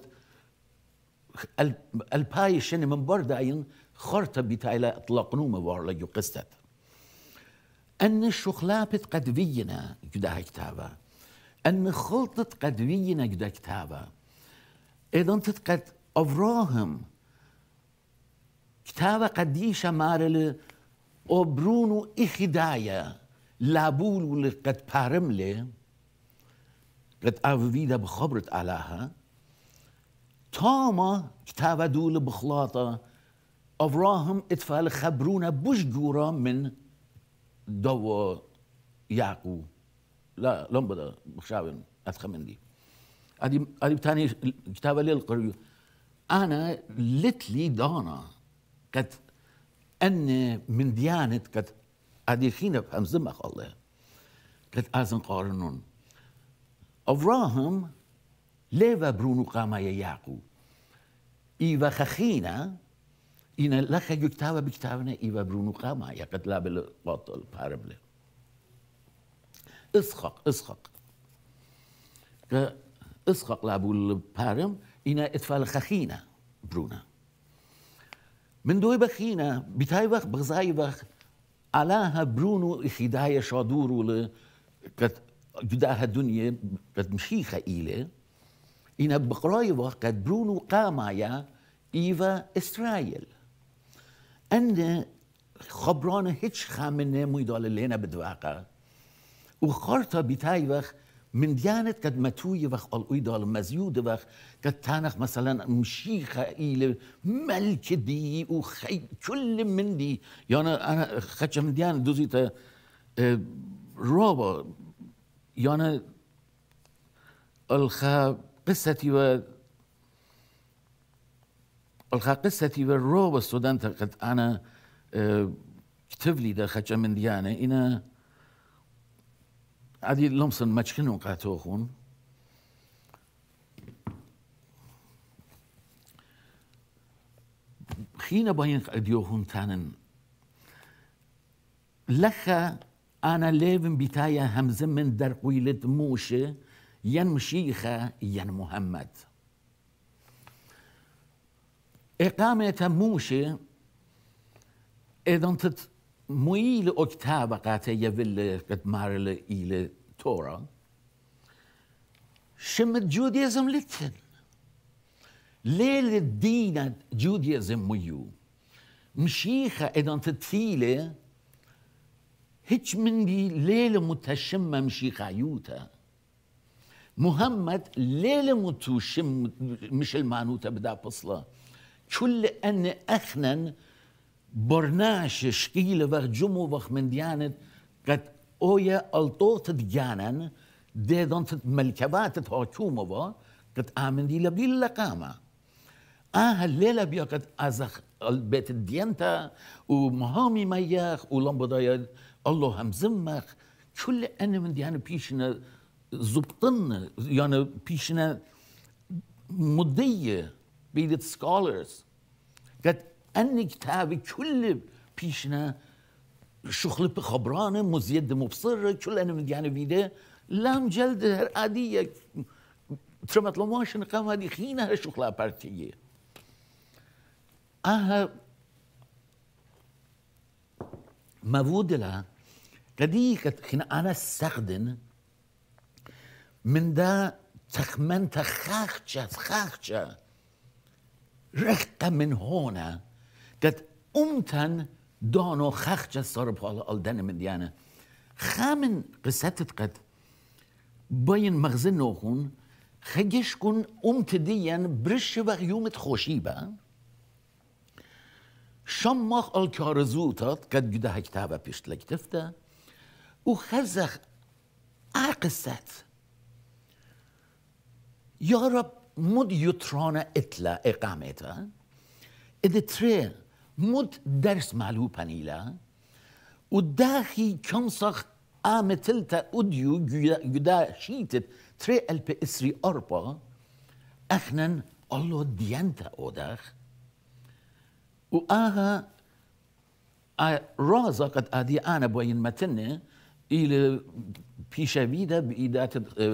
الباي شنة من برداين خرطة بتايلة تلقنومة وارلا جو قصة أن الشخلابة قد فينا جدا كتابة أن خلطة قد فينا جدا كتابة إذا تتقد أفراهم كتابة قديشة مارل وبرونو إخدايا لابول قد بارملي قد أفيدا بخبرت علىها تاما كتابة دول بخلاطة أفراهم إتفال خبرونا بوش جورا من دو يعقو لا لم بدا بخشاون أتخمن دي أدي أدي بتاني كتابة للقريو أنا لتلي دانا قد أن من ديانة قد أديخين بهمزم أخ الله قد أزن قارنون أفراهم ليفا برونو قاما يعقو إيوا خخينا إن لخ يكتابا بكتابنا إيوا برونو قاما يقد لا بالباطل باربله اسخق اسخق اسخق لابو البارم إن اتفال خخينا برونا من دوي بخينا بتاي وقت بغزاي وقت علاها برونو إخدايا شادورو ل قد جداها الدنيا قد مشيخة إيله إن بقراي وقت قد برونو قامايا إيفا إسرائيل أن خبران هيتش خامنة ميدال لنا بدواقع وخارطة بتاي وقت من ديانة قد متوي وقت الأيدال مزيود وقت قد تانخ مثلا مشيخة إلى ملك دي وخي كل من دي يعني أنا خدش من ديانة دوزيت اه رابا يعني الخا قصتي و الخا قصتي والرابا ستودنت قد أنا اه كتب لي ده خدش من ديانة إنا عادي لمسن مشكنو قاتوخون خينا باين قديوهون تانن لخا أنا ليفن بتايا همزم من در قويلة موشة ين مشيخة ين محمد إقامة موشة إذا تت مويل أكتاب قاتي يفل قد مارل إلى تورا شمت جوديزم لتن ليل الدين جوديزم ميو مشيخة إذا تتفيلة هيش من دي ليلة متشمة مشيخة يوتا محمد ليلة متشم مش المعنوتة بدا بصلة كل أن أخنن برناش شكيلة وقت جمو وقت من ديانة قد أويا الطوط ديانا دي دانت ملكبات تحاكومة با قد آمن دي لبدي اللقامة آه الليلة بيا قد أزخ البيت الديانتا ومهامي مياخ ولنبضايا الله هم زمخ كل أن من ديانة بيشنا زبطن يعني بيشنا مضية بيدت سكولرز قد أن كتابي كل بيشنا شغل بخبرانه مزيد مبصر كل أنا من ديانة فيدا لام جلد عادية ترمت لماشن قام هذه خينة شغلة بارتية آها مفود لها قديك خنا أنا استخدم من دا تخمن تخاخشة تخاخشة رقة من هنا قد أمتن دانو خاخشة صار بحال الدن من ديانة خامن قصتت قد باين مغزن نوخون خجش كن أمت ديان برش وغيومت خوشيبا شمخ الكارزوتات قد جده كتابة بيشت لكتفته وخزخ عقصت يا رب مد يترانا اتلا اقامتها اذا تري مد درس معلو بانيلا وداخي كمسخ آمتلتا أديو جدا شيتت تري ألب إسري أربا أخنن الله ديانتا أوداخ وآها رازا قد آدي أنا بوين متنة إلى بيشافيدا بإيدات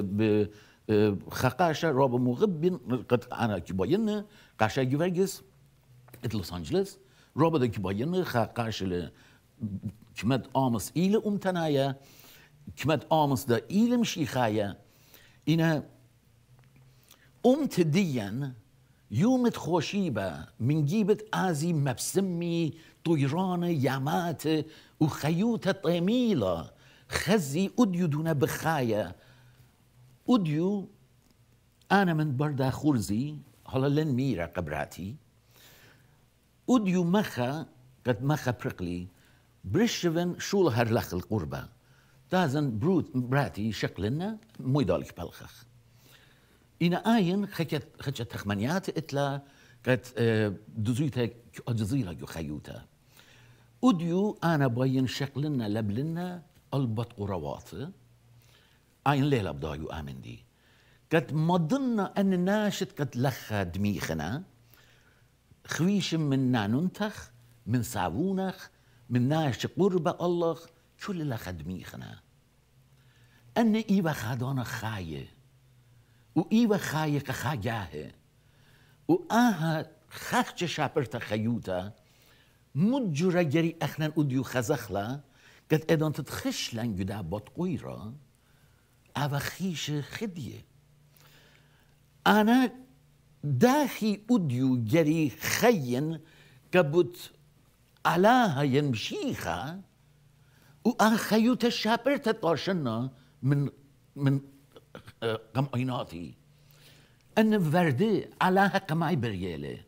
بخقاشة رابا مغب قد أنا كباين قاشا جيفرجس لوس أنجلس رابا دا كباين خقاشة كمد آمس إلى أمتنايا كمد آمس دا إلى مشيخايا إنا أمت ديان يومت خوشيبة من جيبت آزي مبسمي طيران يامات وخيوتة طميلة خزي أديو دون بخايا أديو أنا من بردا خرزي هلا لن ميرا قبراتي أديو مخا قد مخا برقلي برشفن شول هرلخ القربة تازن بروت براتي شكلنا مويدالك بالخخ إنا آين خكت خكت تخمنيات إتلا قد دوزيتا جزيرة جو خيوتا أديو أنا باين شكلنا لبلنا البط قروات أين ليلة بدايو آمن دي قد مضنا أن ناشد قد لخا دميخنا خويش من نانونتخ من صابونخ من ناش قرب الله كل لخا دميخنا أن إيوة خادانا خاية وإيوة خاية كخاجاه وآها خاخش شابرتا خيوتا مجرى جري أخنا أديو خزخلا قد إدان تتخش لن جدا بطقويرا أو خيش خدية أنا داخي أديو جري خين كبت علاها ينمشيخا وآن خيوتا شابرتا طاشنا من من قمعيناتي أن فردي علاها قمعي بريالي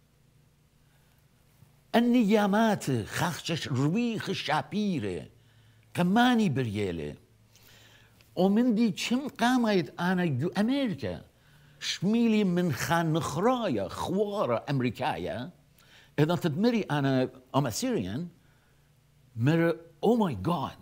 النيامات خخشش رويخ شابيرة كماني بريالة ومن دي كم قامت أنا جو أمريكا شميلي من خان نخرايا خوارة أمريكايا إذا تدمري أنا أم سيريان مر أو ماي جاد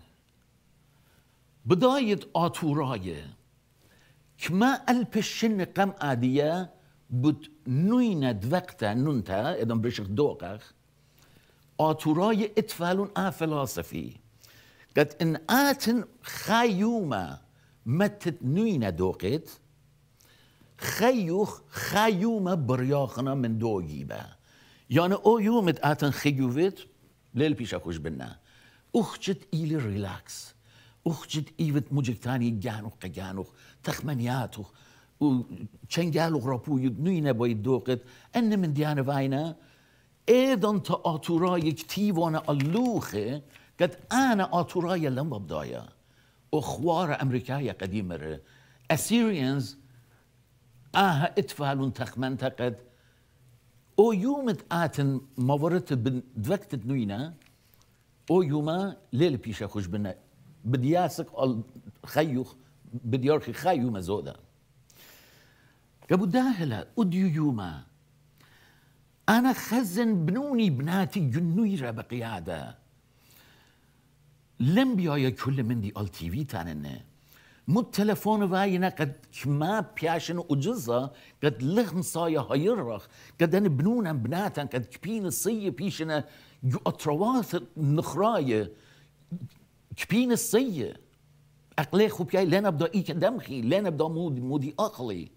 بداية آتورايا كما ألبشن قم آدية بد نوينة دوقتا نونتا إذا برشق دوقخ آتوراي اتفالون آ فلسفي قد إن آتن خيومة متت نوينة دوقت خيوخ خيومة برياخنا من دو جيبه يعني او يومت آتن خيوفت ليل بيشا خوش بنا اخجت إيلي ريلاكس اخجت إيوت مجكتاني جانوخ قجانوخ تخمنياتوخ وچنجالوخ رابو نوينة بايد دوقت أن من ديانة واينا ايضا تا آتوراي كتيوانا اللوخه قد انا آتوراي لما بدايا اخوار امريكايا قديمة اسيريانز آها اتفالون تخمنتا قد او يومت آتن مورت بدوقت نوينا او يوما ليل بيشا خوش بنا بدياسك خيوخ بديارخي خيوما زودا قبو داهلا اديو يوما أنا خزن بنوني بناتي جنويرة بقيادة لم بيايا كل من دي ال تي في تاننه مو التلفون واينا قد كما بياشن أجزة قد لغم صايا هيرخ قد أنا بنونا بناتا قد كبين الصية بيشنا جو أطروات نخراية كبين الصية أقلي خو بياي لنا بدا إيك دمخي لنا بدا مودي مودي أقلي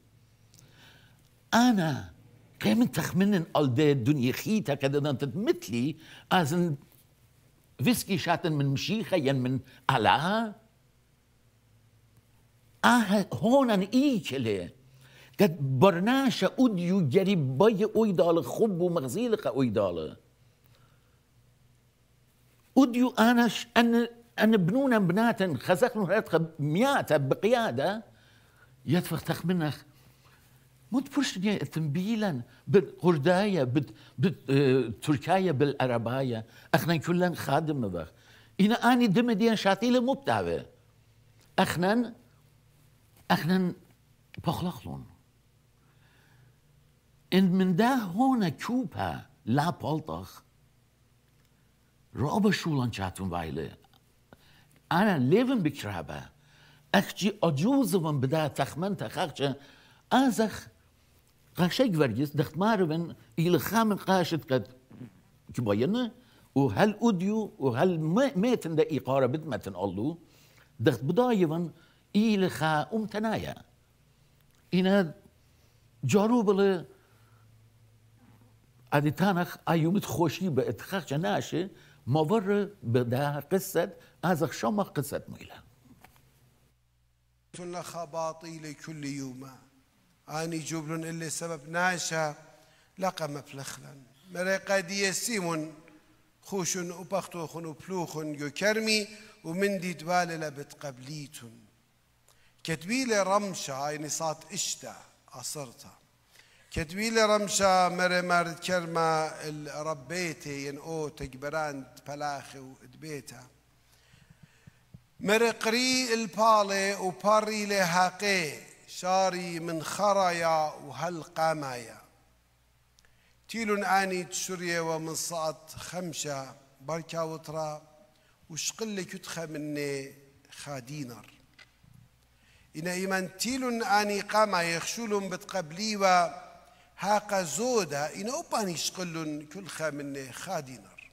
أنا كمن تخمنن الدي الدنيا خيتا كده انت مثلي ازن فيسكي شاتن من مشيخة ين من علاها اه هونن ايكلي قد برناشا اديو جريب باي اويدال خب ومغزيلق اويدال اديو اناش ان ان بنونا بناتن خزقنو هاتخ مياتا بقيادة يدفخ تخمنخ مود برشنيا تنبيلا بالقرداية بت بت اه تركيا بالعرباية اخنا كلن خادم مبخ إنا اني دم ديان شاتيله مبتعبه اخنا اخنا بخلقلون ان من ده هنا كوبا لا بالطخ رابا شولان شاتون بايله انا ليفن بكرابه اخجي اجوز من بدا تخمن تخخشه ازخ قاشيك فرجس دخت ماربن إلى خامن قاشت قد كباينا وهل أوديو وهل ميتن دا إقارة بدمتن الله دخت بدايبن إلى خا أمتنايا إنا جاروب له أدي تانخ أيومت خوشي بإتخاخ ناشي مور بدا قصة أزخ شما قصة ميلا تنخ باطيل كل يوم اني جبلن اللي سبب ناشا لقم فلخلن مرقا دي سيمون خوشن وبختوخن وبلوخن جو كرمي ومن دي دوال لبت قبليتن كتبيل رمشة عيني صات اشتا عصرتها كتبيل رمشة مري مرد كرمة ربيتي ين او تجبران بلاخي ودبيتها مري قري البالي وباري لهاقي شاري من خرايا وهل قامايا تيلون آني تشرية ومن صعد خمشة بركا وطرا وشقل كتخا مني خادينر إن إيمان تيلون آني قاما يخشولون بتقبلي و هاقا زودا إن أوباني شقلون كل خا مني خادينر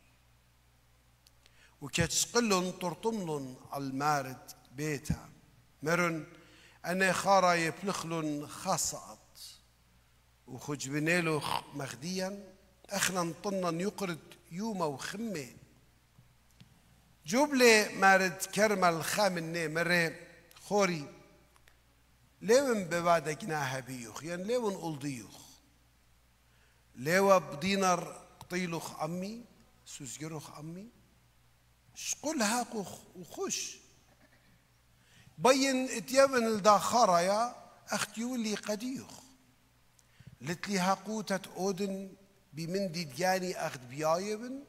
وكتشقلون طرطملون على المارد بيتا مرن أنا خارا يبلخلون خاصات وخج بنيلو مخديا أخنا نطنا يقرد يوما وخمي جوبلي مارد كرمل خامني مري خوري ليون ببعد جناها بيوخ يعني ليون قلديوخ ليوا بدينر قطيلوخ عمي سوزجروخ عمي شقول هاقوخ وخش بين اتيابن الداخرايا اختيولي قديوخ لتلي هاقوتت اودن بمندي دياني اخد بيايبن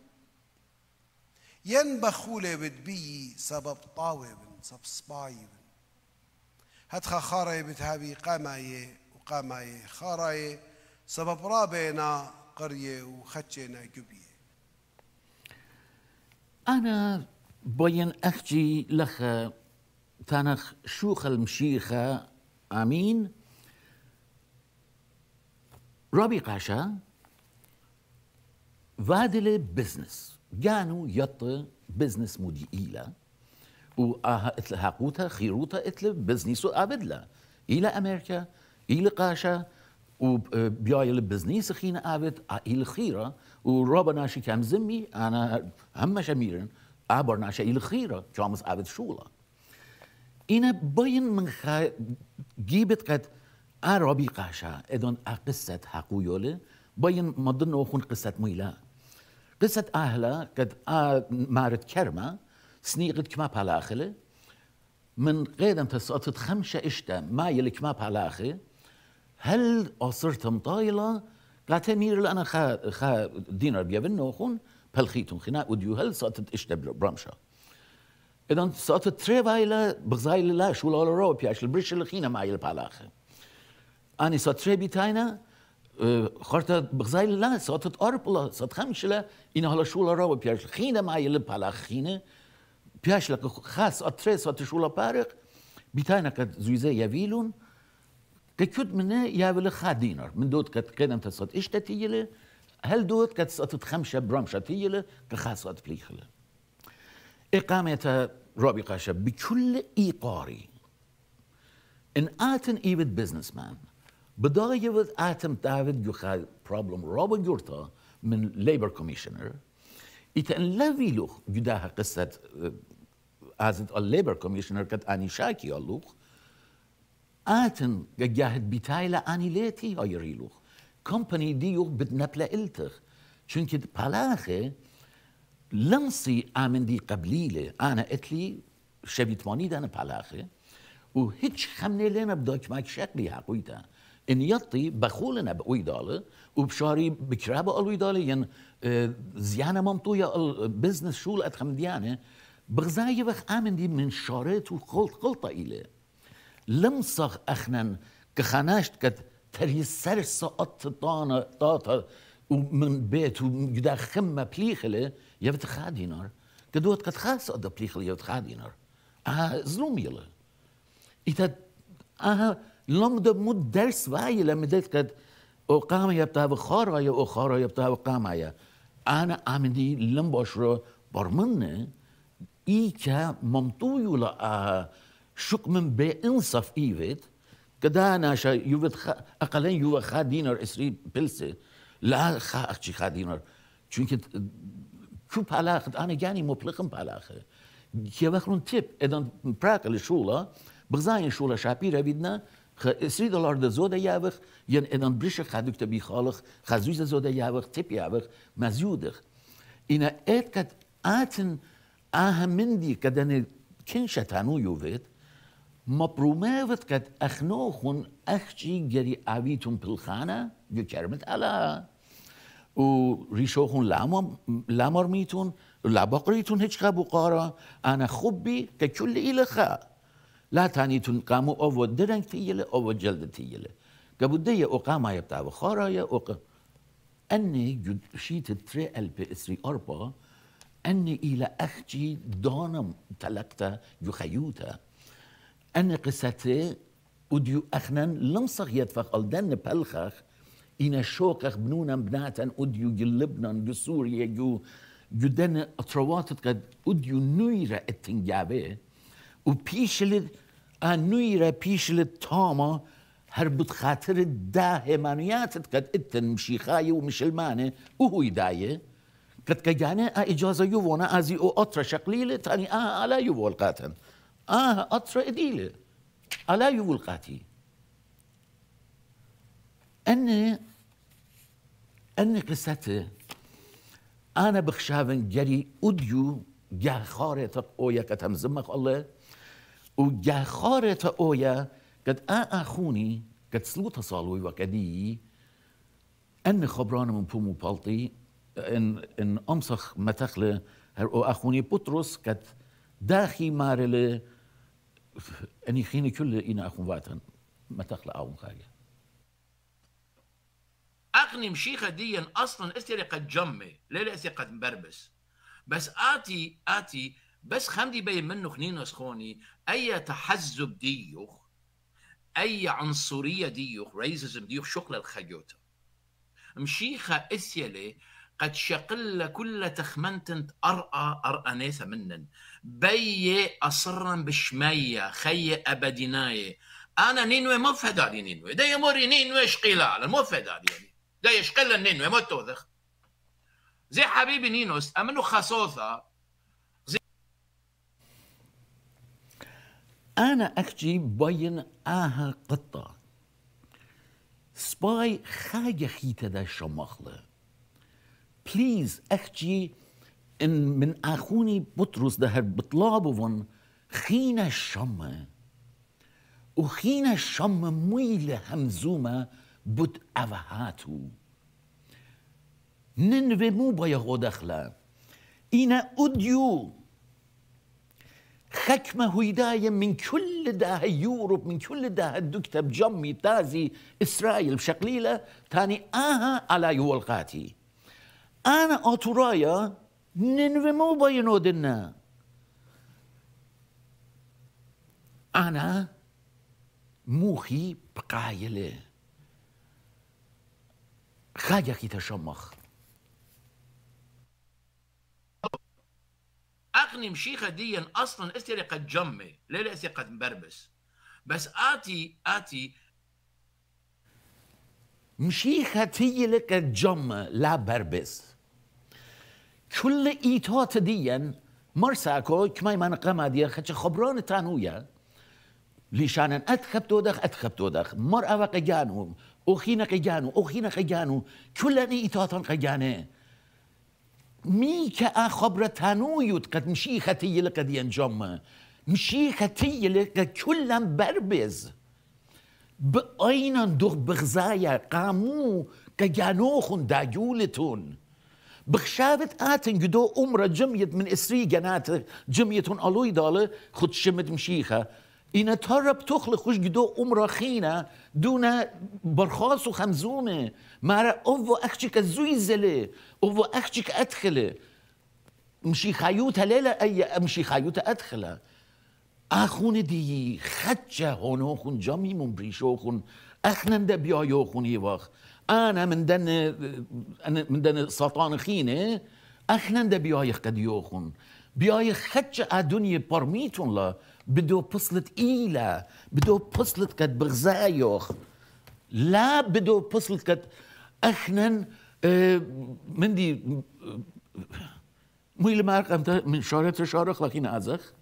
ين بخولي بدبي سبب طاوبن سبب صبايبن هتخا خاراي بتهابي قاماي وقاماي خاراي سبب رابينا قرية وختشينا جبية أنا بين أخجي لخ تانخ شوخ المشيخة أمين ربي قاشا فادلة بزنس جانو يط بزنس مودي إيلا وآها اتل هاقوتا خيروتا اتل بزنسو آبدلا إلى أمريكا إلى قاشا وبياي البزنس خينا آبد إلى خيرة ورابا ناشي كام زمي أنا هم شميرن آبر ناشي إلى خيرة جامس آبد شولا إنا باين من خا جيبت قد عربي قاشا إذن قصة حقويولة باين مدن وخون قصة ميلا قصة أهلا قد مارت كرمة سنيقت كما بالاخلة من قيدم تسقطت خمسة اشتا ما يلك ما بالاخلة هل أصرت مطايلة قاتمير لأنا خا خا دينار بيبن نوخون بالخيتون خناق وديو هل سقطت اشتا برمشة إذن سقطت تريبايلة بغزايلة لا شو لا رو بياش البرش اللي خينا معي البالاخلة أنا سقط تريبي تاينا خرطة بغزايلة لا سقطت أربلة سقط خمسة إنه هلا شو لا رو بياش خينا معي البالاخلة خينا بياش لك خاص أتريس أتشولا بارق بيتاينا كت زويزة يفيلون ككد منه يابل خادينر من دوت كت كدم تصد إيش تتيله هل دوت كت صت خمسة برمشة تيله كخاص أتبليخله إقامة رابي قاشة بكل إيقاري إن آتن إيفد بزنس مان بداية وذ آتم دافد يخال بروبلم رابا جورتا من ليبر كوميشنر إتن لفيلوخ جداها قصة ازت الليبر كوميشنر كت اني شاكي اللوخ آتن جاهد بتايلا اني ليتي هايريلوخ كومباني ديوخ بتنبلا التخ چونك بالاخه لمسي آمن دي قبليله انا اتلي شبيتماني دانا بالاخه و هيج خمني لنا بداك ماك شكلي حقويتا ان يطي بخولنا بقوي داله وبشاري بكرابه قلوي داله ين زيانه ممطويه البزنس شو لأتخم ديانه بغزاية بخ آمن دي من شارات وخلط خلطة إليه لمصغ أخنن كخاناشت كت تري سر سقط طانا طاطا ومن بيت وجدا خمة بليخلة يبت خادينار كدوت كت خاص أدا بليخلة يبت خادينار آه زلوم يلا إذا آه لم ده مود درس واي لما ديت كت أقام يبتها بخارا أو خارا يبتها بقامايا أنا آمن دي لم باشرو برمنه إيكا ممطويو لا شك من بإنصف إيفت كدانا شا يوفت خ... أقلين يوفت خا دينار إسري بلسة لا خا أختي خا دينار چونك شو بالاخد أنا جاني مبلغم بالاخد كي بخلون تيب إذن براك الشولة بغزاين شولة شابيرة بدنا خ إسري دولار ده زودة يابخ ين إذن بريش خادوك تبي خالخ خازويزة زودة يابخ تيب يابخ مزيودخ إنا إيد كد آتن آها من دي كدن كنشة تانو يوفيت مبرومات كد أخنوخون أخشي جري آويتون بالخانة يكرمت على وريشوخون لامر لامر ميتون لابقريتون هيش خابو قارا أنا خبي ككل إلى خا لا تانيتون قاموا أو درنك تيجي أو جلد تيجي كبدية أقامة يبتاع بخارا يا أق أني جد شيت تري ألب إسري أربعة أني إلى أخجي دانم تلقت يخيوتا أن قصتي وديو أخنن لمصغ يدفق الدن بلخخ إن شوقخ بنونا بناتا وديو يلبنان يو سوريا يو يدن أطرواتت قد وديو نويرة التنجابه وبيشلد آن نويرة بيشلد تاما هربط خاطر الداهمانيات قد اتن مشيخاية ومشلمانة وهو يدايه قد كجانه إجازة يوانا أزي أو أطرة شقليلة تاني آه ألا يوال قاتن آه أطرة إديلة ألا يوال قاتي أني أني قصته أنا بخشافن جري أديو جا خارطة أويا كتم زمخ الله وجا خارطة أويا قد آه أخوني قد سلوطة صالوي وكدي أني خبران من بومو بالطي إن إن أمسخ متخلة هرو أخوني بطرس كت داخي مارلة أني خيني كل إنا أخون واتن متخلة أو خاية أقني مشيخة ديا أصلا استري قد جمي ليلة استري قد مبربس بس آتي آتي بس خمدي بين منه خنينوس خوني أي تحزب ديوخ أي عنصرية ديوخ ريززم ديوخ شغل الخيوتة مشيخة اسيلي قد شقل كل تخمنتنت أرأى أرأنيث منن بي أصرا بشمية خي أبديناي أنا نينوي ما فدالي نينوي دا يموري نينوي شقيلة ما فدالي يعني دا يشقل النينوي ما توذخ زي حبيبي نينوس أمنو خصوصة زي أنا أخجي بين آها قطة سباي خاجة خيتة دا شمخلة بليز أخجي إن من أخوني بطرس ده بطلابون خينا الشمة وخينا الشمة ميلة همزومة بد أفهاتو ننوي مو بايغو دخلة إنا أديو خكمة هيداية من كل ده يوروب من كل ده دكتب جمي تازي إسرائيل بشقليلة تاني آها على يولقاتي أنا أطرايا ننوي مو باينو دنا أنا موخي بقايلة خاجة كي تشمخ أقني مشيخة ديا أصلا استري قد جمي ليلة استري قد مبربس بس آتي آتي مشيخة تيجي لك الجم لا بربس كل إيتات ديا مرساكو كما يمان قما ديا خدش خبران تانويا ليشان أدخب تودخ أدخب تودخ مرأة وقجانو أخينا قجانو أخينا قجانو كل إيتات قجانه ميكا خبرة تانويوت قد مشيخة تيجي لك ديا جم مشيخة تيجي لك كلهم بربز بأينا دوغ بغزايا قامو كجانوخن داجولتون بخشابت آتن جدو أمرا جميت من إسري جنات جميتون ألوي دالة خد شمت مشيخة إنا ترب تخلق خوش جدو أمرا خينا دون برخاص و خمزومة مارا أوفو أخشك الزويزلة أوفو أخشك أدخلة مشيخايوت هلالة أي مشيخايوت أدخلة أخون دي خدشة هونوخون جمي من بريشوخون أخنن دا بيايوخون يواخ أنا من دن أنا من دن سلطان خينة أخنن دا بيايخ قد يوخون بيايخ خدشة الدنيا برميتون لا بدو بصلت إيلا بدو بصلت قد بغزايوخ لا بدو بصلت قد أخنن اه من دي ميل مارك أنت من شارة شارخ لكن أزخ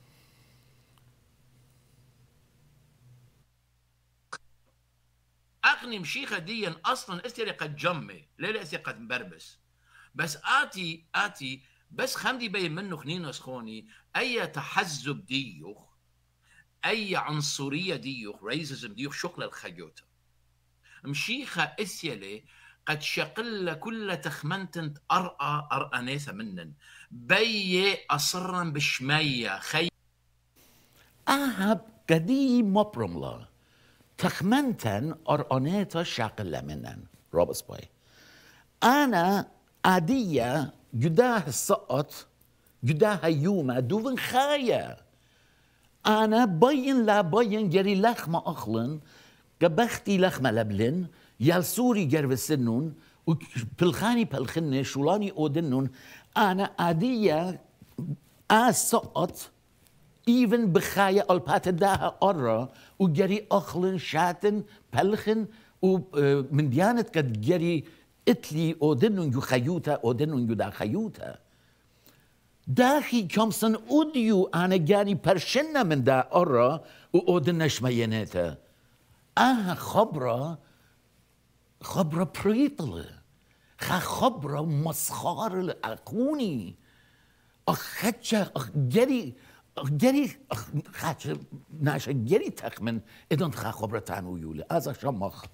أقني مشيخة ديا أصلا استري قد جمي ليلة استري قد مبربس بس آتي آتي بس خمدي بين منه خنينوس خوني أي تحزب ديوخ أي عنصرية ديوخ ريززم ديوخ شغل الخيوتة مشيخة اسيلي قد شقل كل تخمنتنت أرأى أرأنيث منن بي أصرا بشمية خي أهب قديم مبرملا تخمنتن أرأنيتا شاقل منن رابس باي أنا عادية جداه السقط جدا هيوما دوفن خايا أنا باين لا باين جري لخمة أخلن قبختي لخمة لبلن يالسوري جرب السنون وبالخاني بالخنة شولاني أودنون أنا أدية أسقط even بخايا البات داها أرى وجري أخلن شاتن بالخن ومن ديانة قد جري اتلي أودنون جو خيوتا أودنون جو دا خيوتا داخي كمسن أوديو أنا جاني برشنا من دا أرى وأودنش ميناتا أها خبرة خبرة بريطلة خا خبرة مسخار الأقوني أخدشة أخ جري أخ جري أخ خدشة ناشا جري تخمن إذن خا خبرة تانو يولي أزا شمخ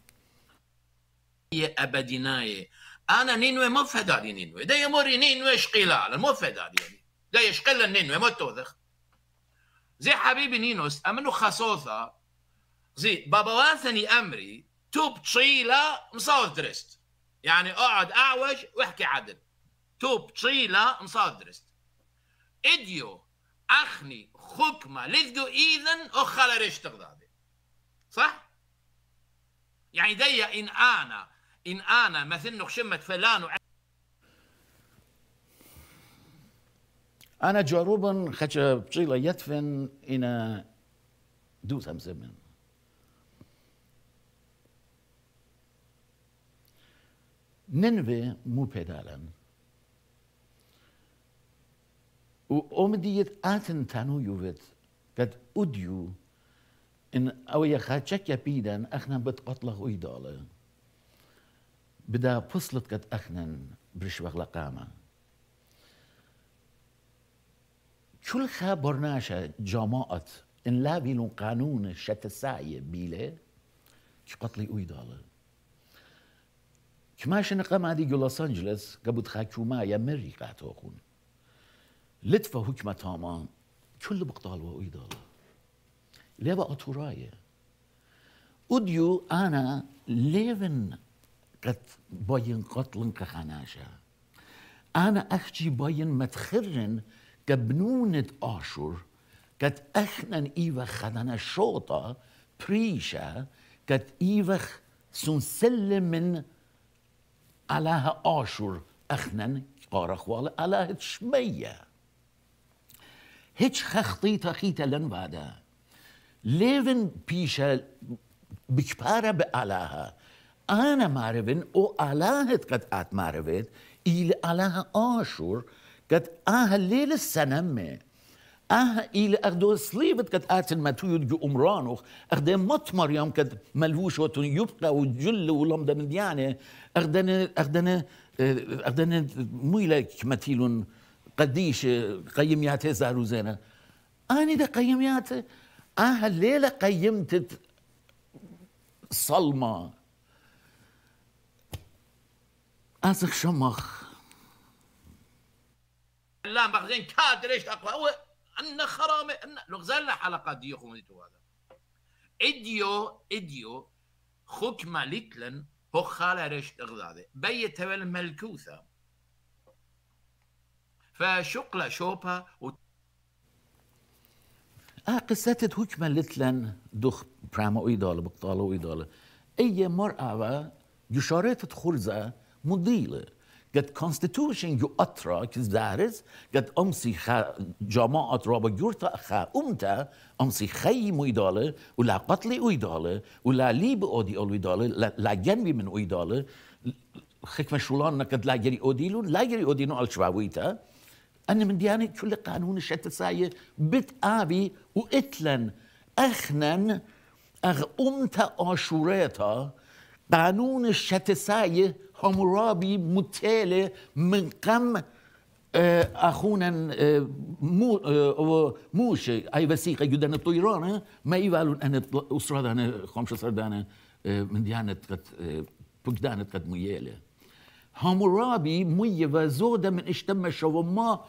أبديناي أنا نينوي مو فدادي نينوي دا يموري نينوي شقيلال مو فدادي يعني دا يشقل النينوي مو توذخ زي حبيبي نينوس أمنو خصوصة زي بابا وانثني أمري توب طشيلة مصاوث درست يعني أقعد أعوج واحكي عدل توب طشيلة مصاوث درست إديو أخني خكمة لذو إذن أخلا ريش تغضادي صح؟ يعني دي إن أنا إن أنا مثل نخشمة فلان أنا جاروبا خدشة بطشيلة يدفن إنا دوث هم زمن ننوي مو بيدالا وأمديت آتن تانو يوفت قد أديو إن أويا خاتشك يبيدا أخنا بتقطلق ويدالا بدا فصلت قد أخنا برشوغ لقامة كل خا برناشا جماعة إن لا بيلون قانون شتساية بيله كقتلي ويدالا كماشن قام هذه لوس أنجلس قبض حكومة يا أمريكا تأخون لطفة حكمة تمام كل بقتال وإدارة ليه أطوراية أديو أنا ليفن قد باين قتلن كخناشة أنا أخشي باين متخرن كبنونة آشور قد أخنن إيوة خدنا شوطة بريشة قد إيوة سنسل من علىها آشور أخنن قارخوال علىها شمية هيش خخطيطة خيطة لنوادا ليفن بيشا بكبارة بألاها أنا معرفن أو ألاها قد آت معرفت إلى ألاها آشور قد آها ليل السنمة آها إلى أخدو سليبت قد آت المتويد جو أمرانوخ أخدو مط مريم قد ملوشوتون يبقى وجل ولمدة من ديانة أخدنا أخدنا أخدنا مويلة كمتيلون قديش قيمياته زاروزينا أنا ده قيمياته آها الليلة قيمت صلمة أزخ شمخ لا مخزين كادر إيش أقوى هو أن خرامة أن لغزال حلقات ديو خمدتو هذا إديو إديو خكمة لتلن هو خالة رشت إغذاذي بيت هو الملكوثة فشقلة شوبها و... آه قصتت حكمة لتلن دخ براما إيدالة بقطالة إيدالة أي مرأة جشارات خرزة مضيلة قد كونستيتوشن جو أطرا كزدارز قد أمسي خا جماعة رابا جورتا خا أمتا أمسي خي مويدالة ولا قتلي ويدالة ولا ليب أودي أول ويدالة لا جنبي من ويدالة حكمة شولان قد لا جري أوديلون لا جري أودينو الشواويتا أنا من ديانة كل قانون الشتساية بتآبي وإتلن أخنن أغ أمتا آشوريتا قانون الشتساية همرابي متالة من قم أخونا مو موش أي وثيقة جدا الطيران ما يقولون أن أسرة دانا خمسة صار دانا من ديانة قد بقدانة قد ميالة همرابي مية وزودة من اشتم شوما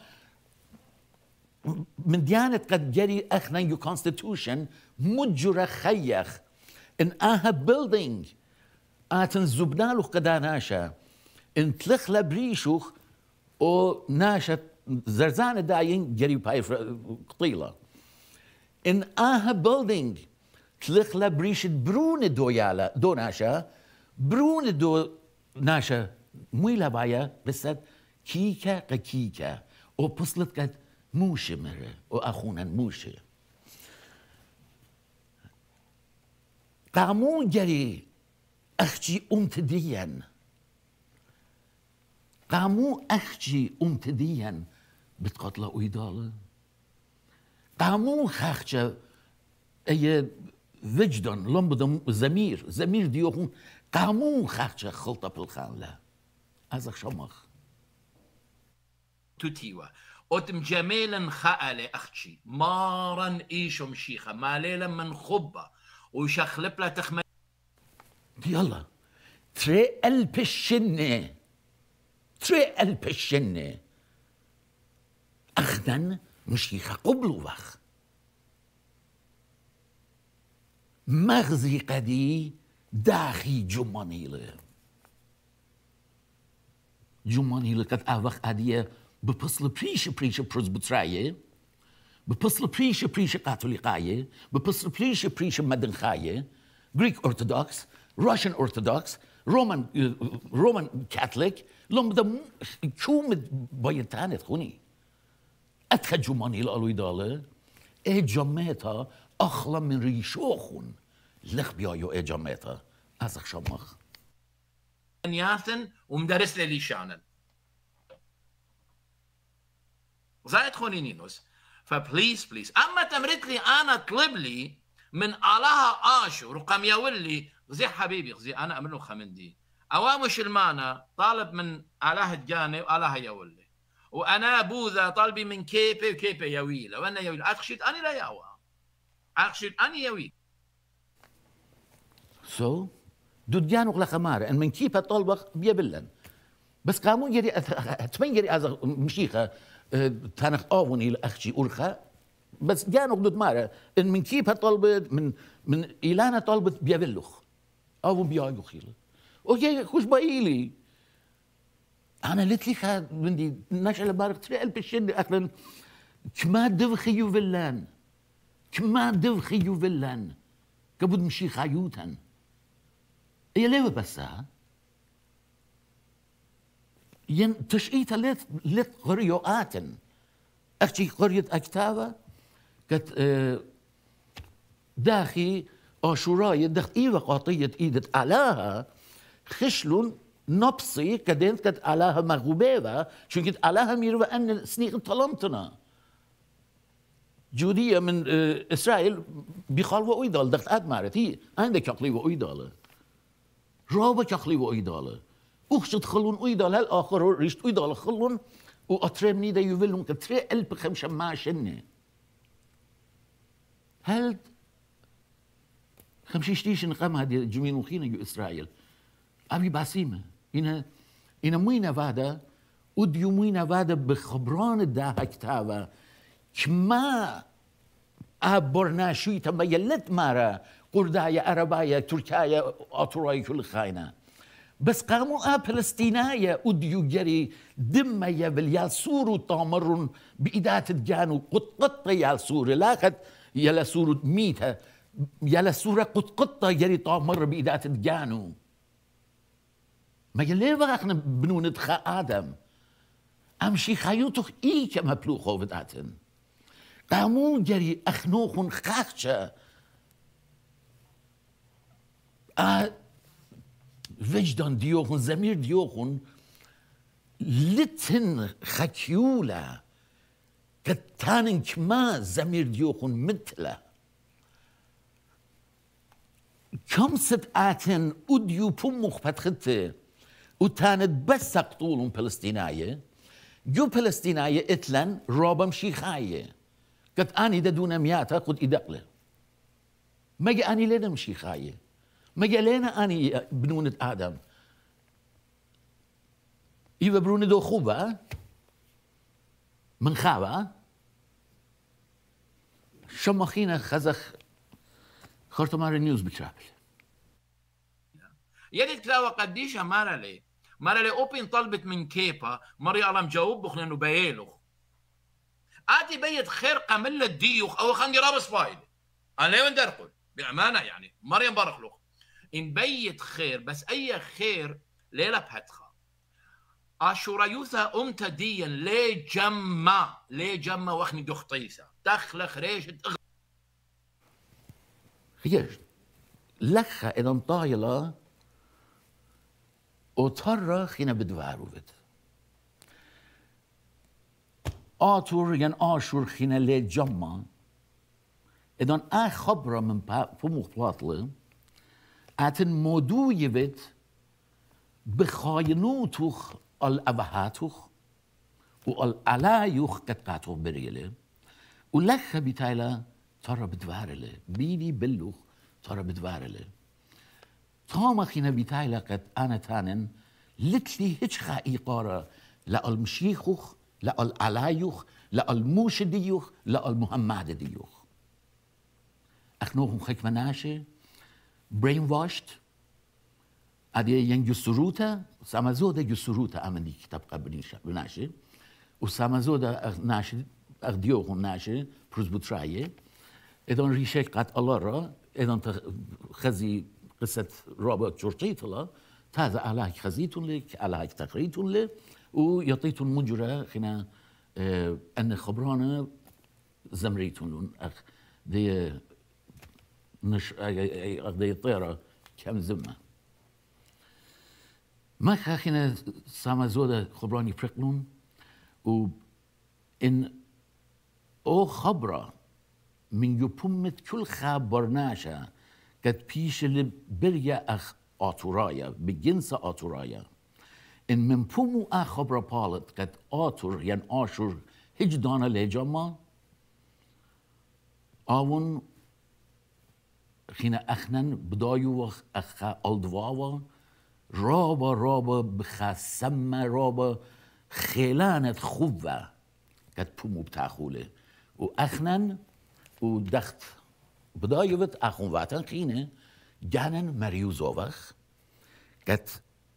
من ديانة قد جري أخنا يو كونستيتوشن مجرى خيخ إن أها بيلدينج آتن زبنالوخ قدا ناشا إن تلخلا بريشوخ أو ناشا زرزانة داين جري باي قطيلة إن آها بيلدينج تلخلا بريشة برون دو يالا دو ناشا برون دو ناشا مويلا بايا بس كيكا قكيكا او بصلت قد موشة مرة او أخونا موشة قامون جري أختي أمتديا قامو أختي أمتديا بتقتل ويدالة قامو خاخشة أي وجدان لمبدا زمير زمير ديوخون قامو خاخشة خلطة بالخان لا أزخ شمخ توتيوا أتم جميلا خالي أختي مارا إيشو مشيخة ماليلا من خبة وشخلب لا تخمل يلا تري البشنة تري البشنة أخدن مشيخة قبلو وخ مغزي قدي داخي جمانيلة جمانيلة قد أوخ أدية ببصل بريشة بريشة برزبتراية ببصل بريشة بريشة كاثوليقاية ببصل بريشة بريشة مدنخاية Greek Orthodox Russian Orthodox Roman Roman Catholic لهم بدهم شو بايتانت خوني أدخل جمانيلة قالوا يدالة إيه جمعتها أخلا من ريشوخون لخ بيايو إيه جمعتها أزخ شمخ نياثن ومدرس لي ليشانا زايد خوني نينوس فبليز بليز أما تمرت لي أنا طلب لي من الله آشو رقم يولي زي حبيبي زي أنا أمنو خمندي أوامش المانا طالب من الله الجاني وآله يولي وأنا بوذا طالبي من كيبي وكيبي يويلة وأنا يويلة أخشيت أني لا ياوا أخشيت أني يويل سو دود جانوك لخمارة إن من كيبها طالبك بيبلن بس قامون يري أتمنى يري أزغ مشيخة تانخ آوني لأخشي أرخا بس جانوك دود مارة إن من كيبها طالبت من من إيلانا طالبت بيبلخ أو بيايو خيلة أوكي خوش بايلي أنا لتلي خاد مندي نشأ بارك تري البشين أكلن كما دفخي يوفلان كما دفخي يوفلان كبد مشي خايوتن هي ليه بس ها ين تشقيتها لت لت قريواتن أختي قرية أكتافة كت اه داخي أشوراي دخ إيوة قاطية إيدت علاها خشلون نبصي كدين كت علاها مغوبيبة شو كت علاها ميروا أن سنيق طلمتنا جودية من اه إسرائيل بيخالوا أيدال دخت أدمارت هي عندك يقليوا أيدال رابا يقليوا أيدال أخشت خلون أيدال هالآخر ريشت أيدال خلون وأترمني دا يولون كتري قلب خمشة ماشنة هل خمشيشتيش نقام هذه جميل وخينا جو إسرائيل أبي باسيمة إنا إنا موينا فادا وديو موينا فادا بخبران دا كتابة كما أبورنا شوي تما يلت مارا قردايا أربايا تركايا أطراي كل خاينة بس قاموا آ فلسطينايا وديو جري دم يبل يالسورو طامرون بإدات الجانو قد قطة يالسوري لاخد يلا سورة ميتة يلا سورة قد قطة جري طامر بإدات الجانو ما يلي بقى احنا بنون دخا آدم أمشي خيوتك إيه كما بلوخو بداتن قامون جري أخنوخن خاخشة آه وجدان ديوخن زمير ديوخن لتن خكيولة كتانن كما زمير ديوخن مثله كم ست آتن وديو بمخ فتخته وتانت بس قطولهم فلسطينية جو فلسطينية اتلن رابم شيخاية قد أني ددونا مياتا قد إدقله ما جاء أني لنا مشيخاية ما جاء لنا أني بنونة آدم إيوه برونة دو خوبة من خابة شمخينا خزخ خرطمار النيوز بترابل يدي تلاوة قديشة مارا لي مارا لي أوبين طلبت من كيبا مري الله مجاوب بخ لأنه بيالوخ اتي بيت خير قمل الديوخ او خندي رابس فايد انا لا يندرقل بامانه يعني مريم بارخلوخ ان بيت خير بس اي خير ليله بهتخا اشورا يوثا امت ديا لي جمع لي جمع وخني دخطيسه تخلخ ريش خير لخا اذا طايله وترى خينا بدواروفت آتور ين آشور خينا لي جمع إذن آ خبرة من فموخ باطلة آتن مودويبت بخاينوتوخ الأبهاتوخ والعلايوخ كتقاتوخ بريلة ولخ بتايلا ترى بدوارلة بيدي بلوخ ترى بدوارلة تاما خينا بتايلا قد أنا تانن لتلي هيش خائي قارة لا المشيخوخ لا العلايوخ لا الموش ديوخ لا المحمد ديوخ اخنوهم خيك مناشي برين واشت ادي ين جسروتا سامازودا جسروتا امني كتاب قبلين ناشي وسامازودا ناشي اخديوهم ناشي بروزبوترايه اذن ريشيك قات الله را اذن خزي قصه رابط جورجيتلا هذا عليك خزيتون لك عليك تقريتون لك ويعطيتون مجرى خنا اه ان خبرانه زمريتون لون اخ دي نش اخ دي طيره كم زمه ما خنا سامازودا خبراني فرقلون و ان او خبره من يبومت كل خبرناشا قد بيش اللي بريا اخ آتورايا بجنس آتورايا إن من فمو أخبر بالت قد آتور ين آشور هجدانا لجمع آون خينا أخنن بدايو أخا ألدواوا رابا رابا بخسمة رابا خيلانت خوبة قد فمو بتاخوله وأخنن ودخت بدايوت أخون واتن خينه جانن مريوزوفخ قد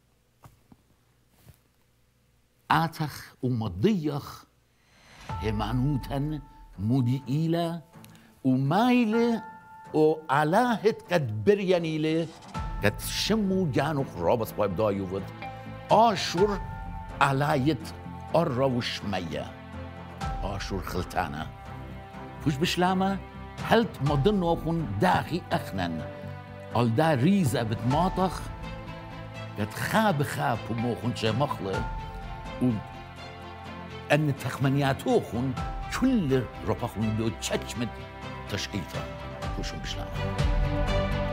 آتخ ومضيخ همانوتن موديئيلا ومايلة وعلاهت قد بريانيلة قد شمو جانو خرابس بايب دايوفد آشور علايت أرى وشمية آشور خلتانا فوش بشلامة هلت مضنو أخون داخي أخنن al daar riza betmatig het gabe gaap mogen ze machlen و ان تخمنياتوخن كل ربخون دو تشجمت تشقيطة وشو بشلامه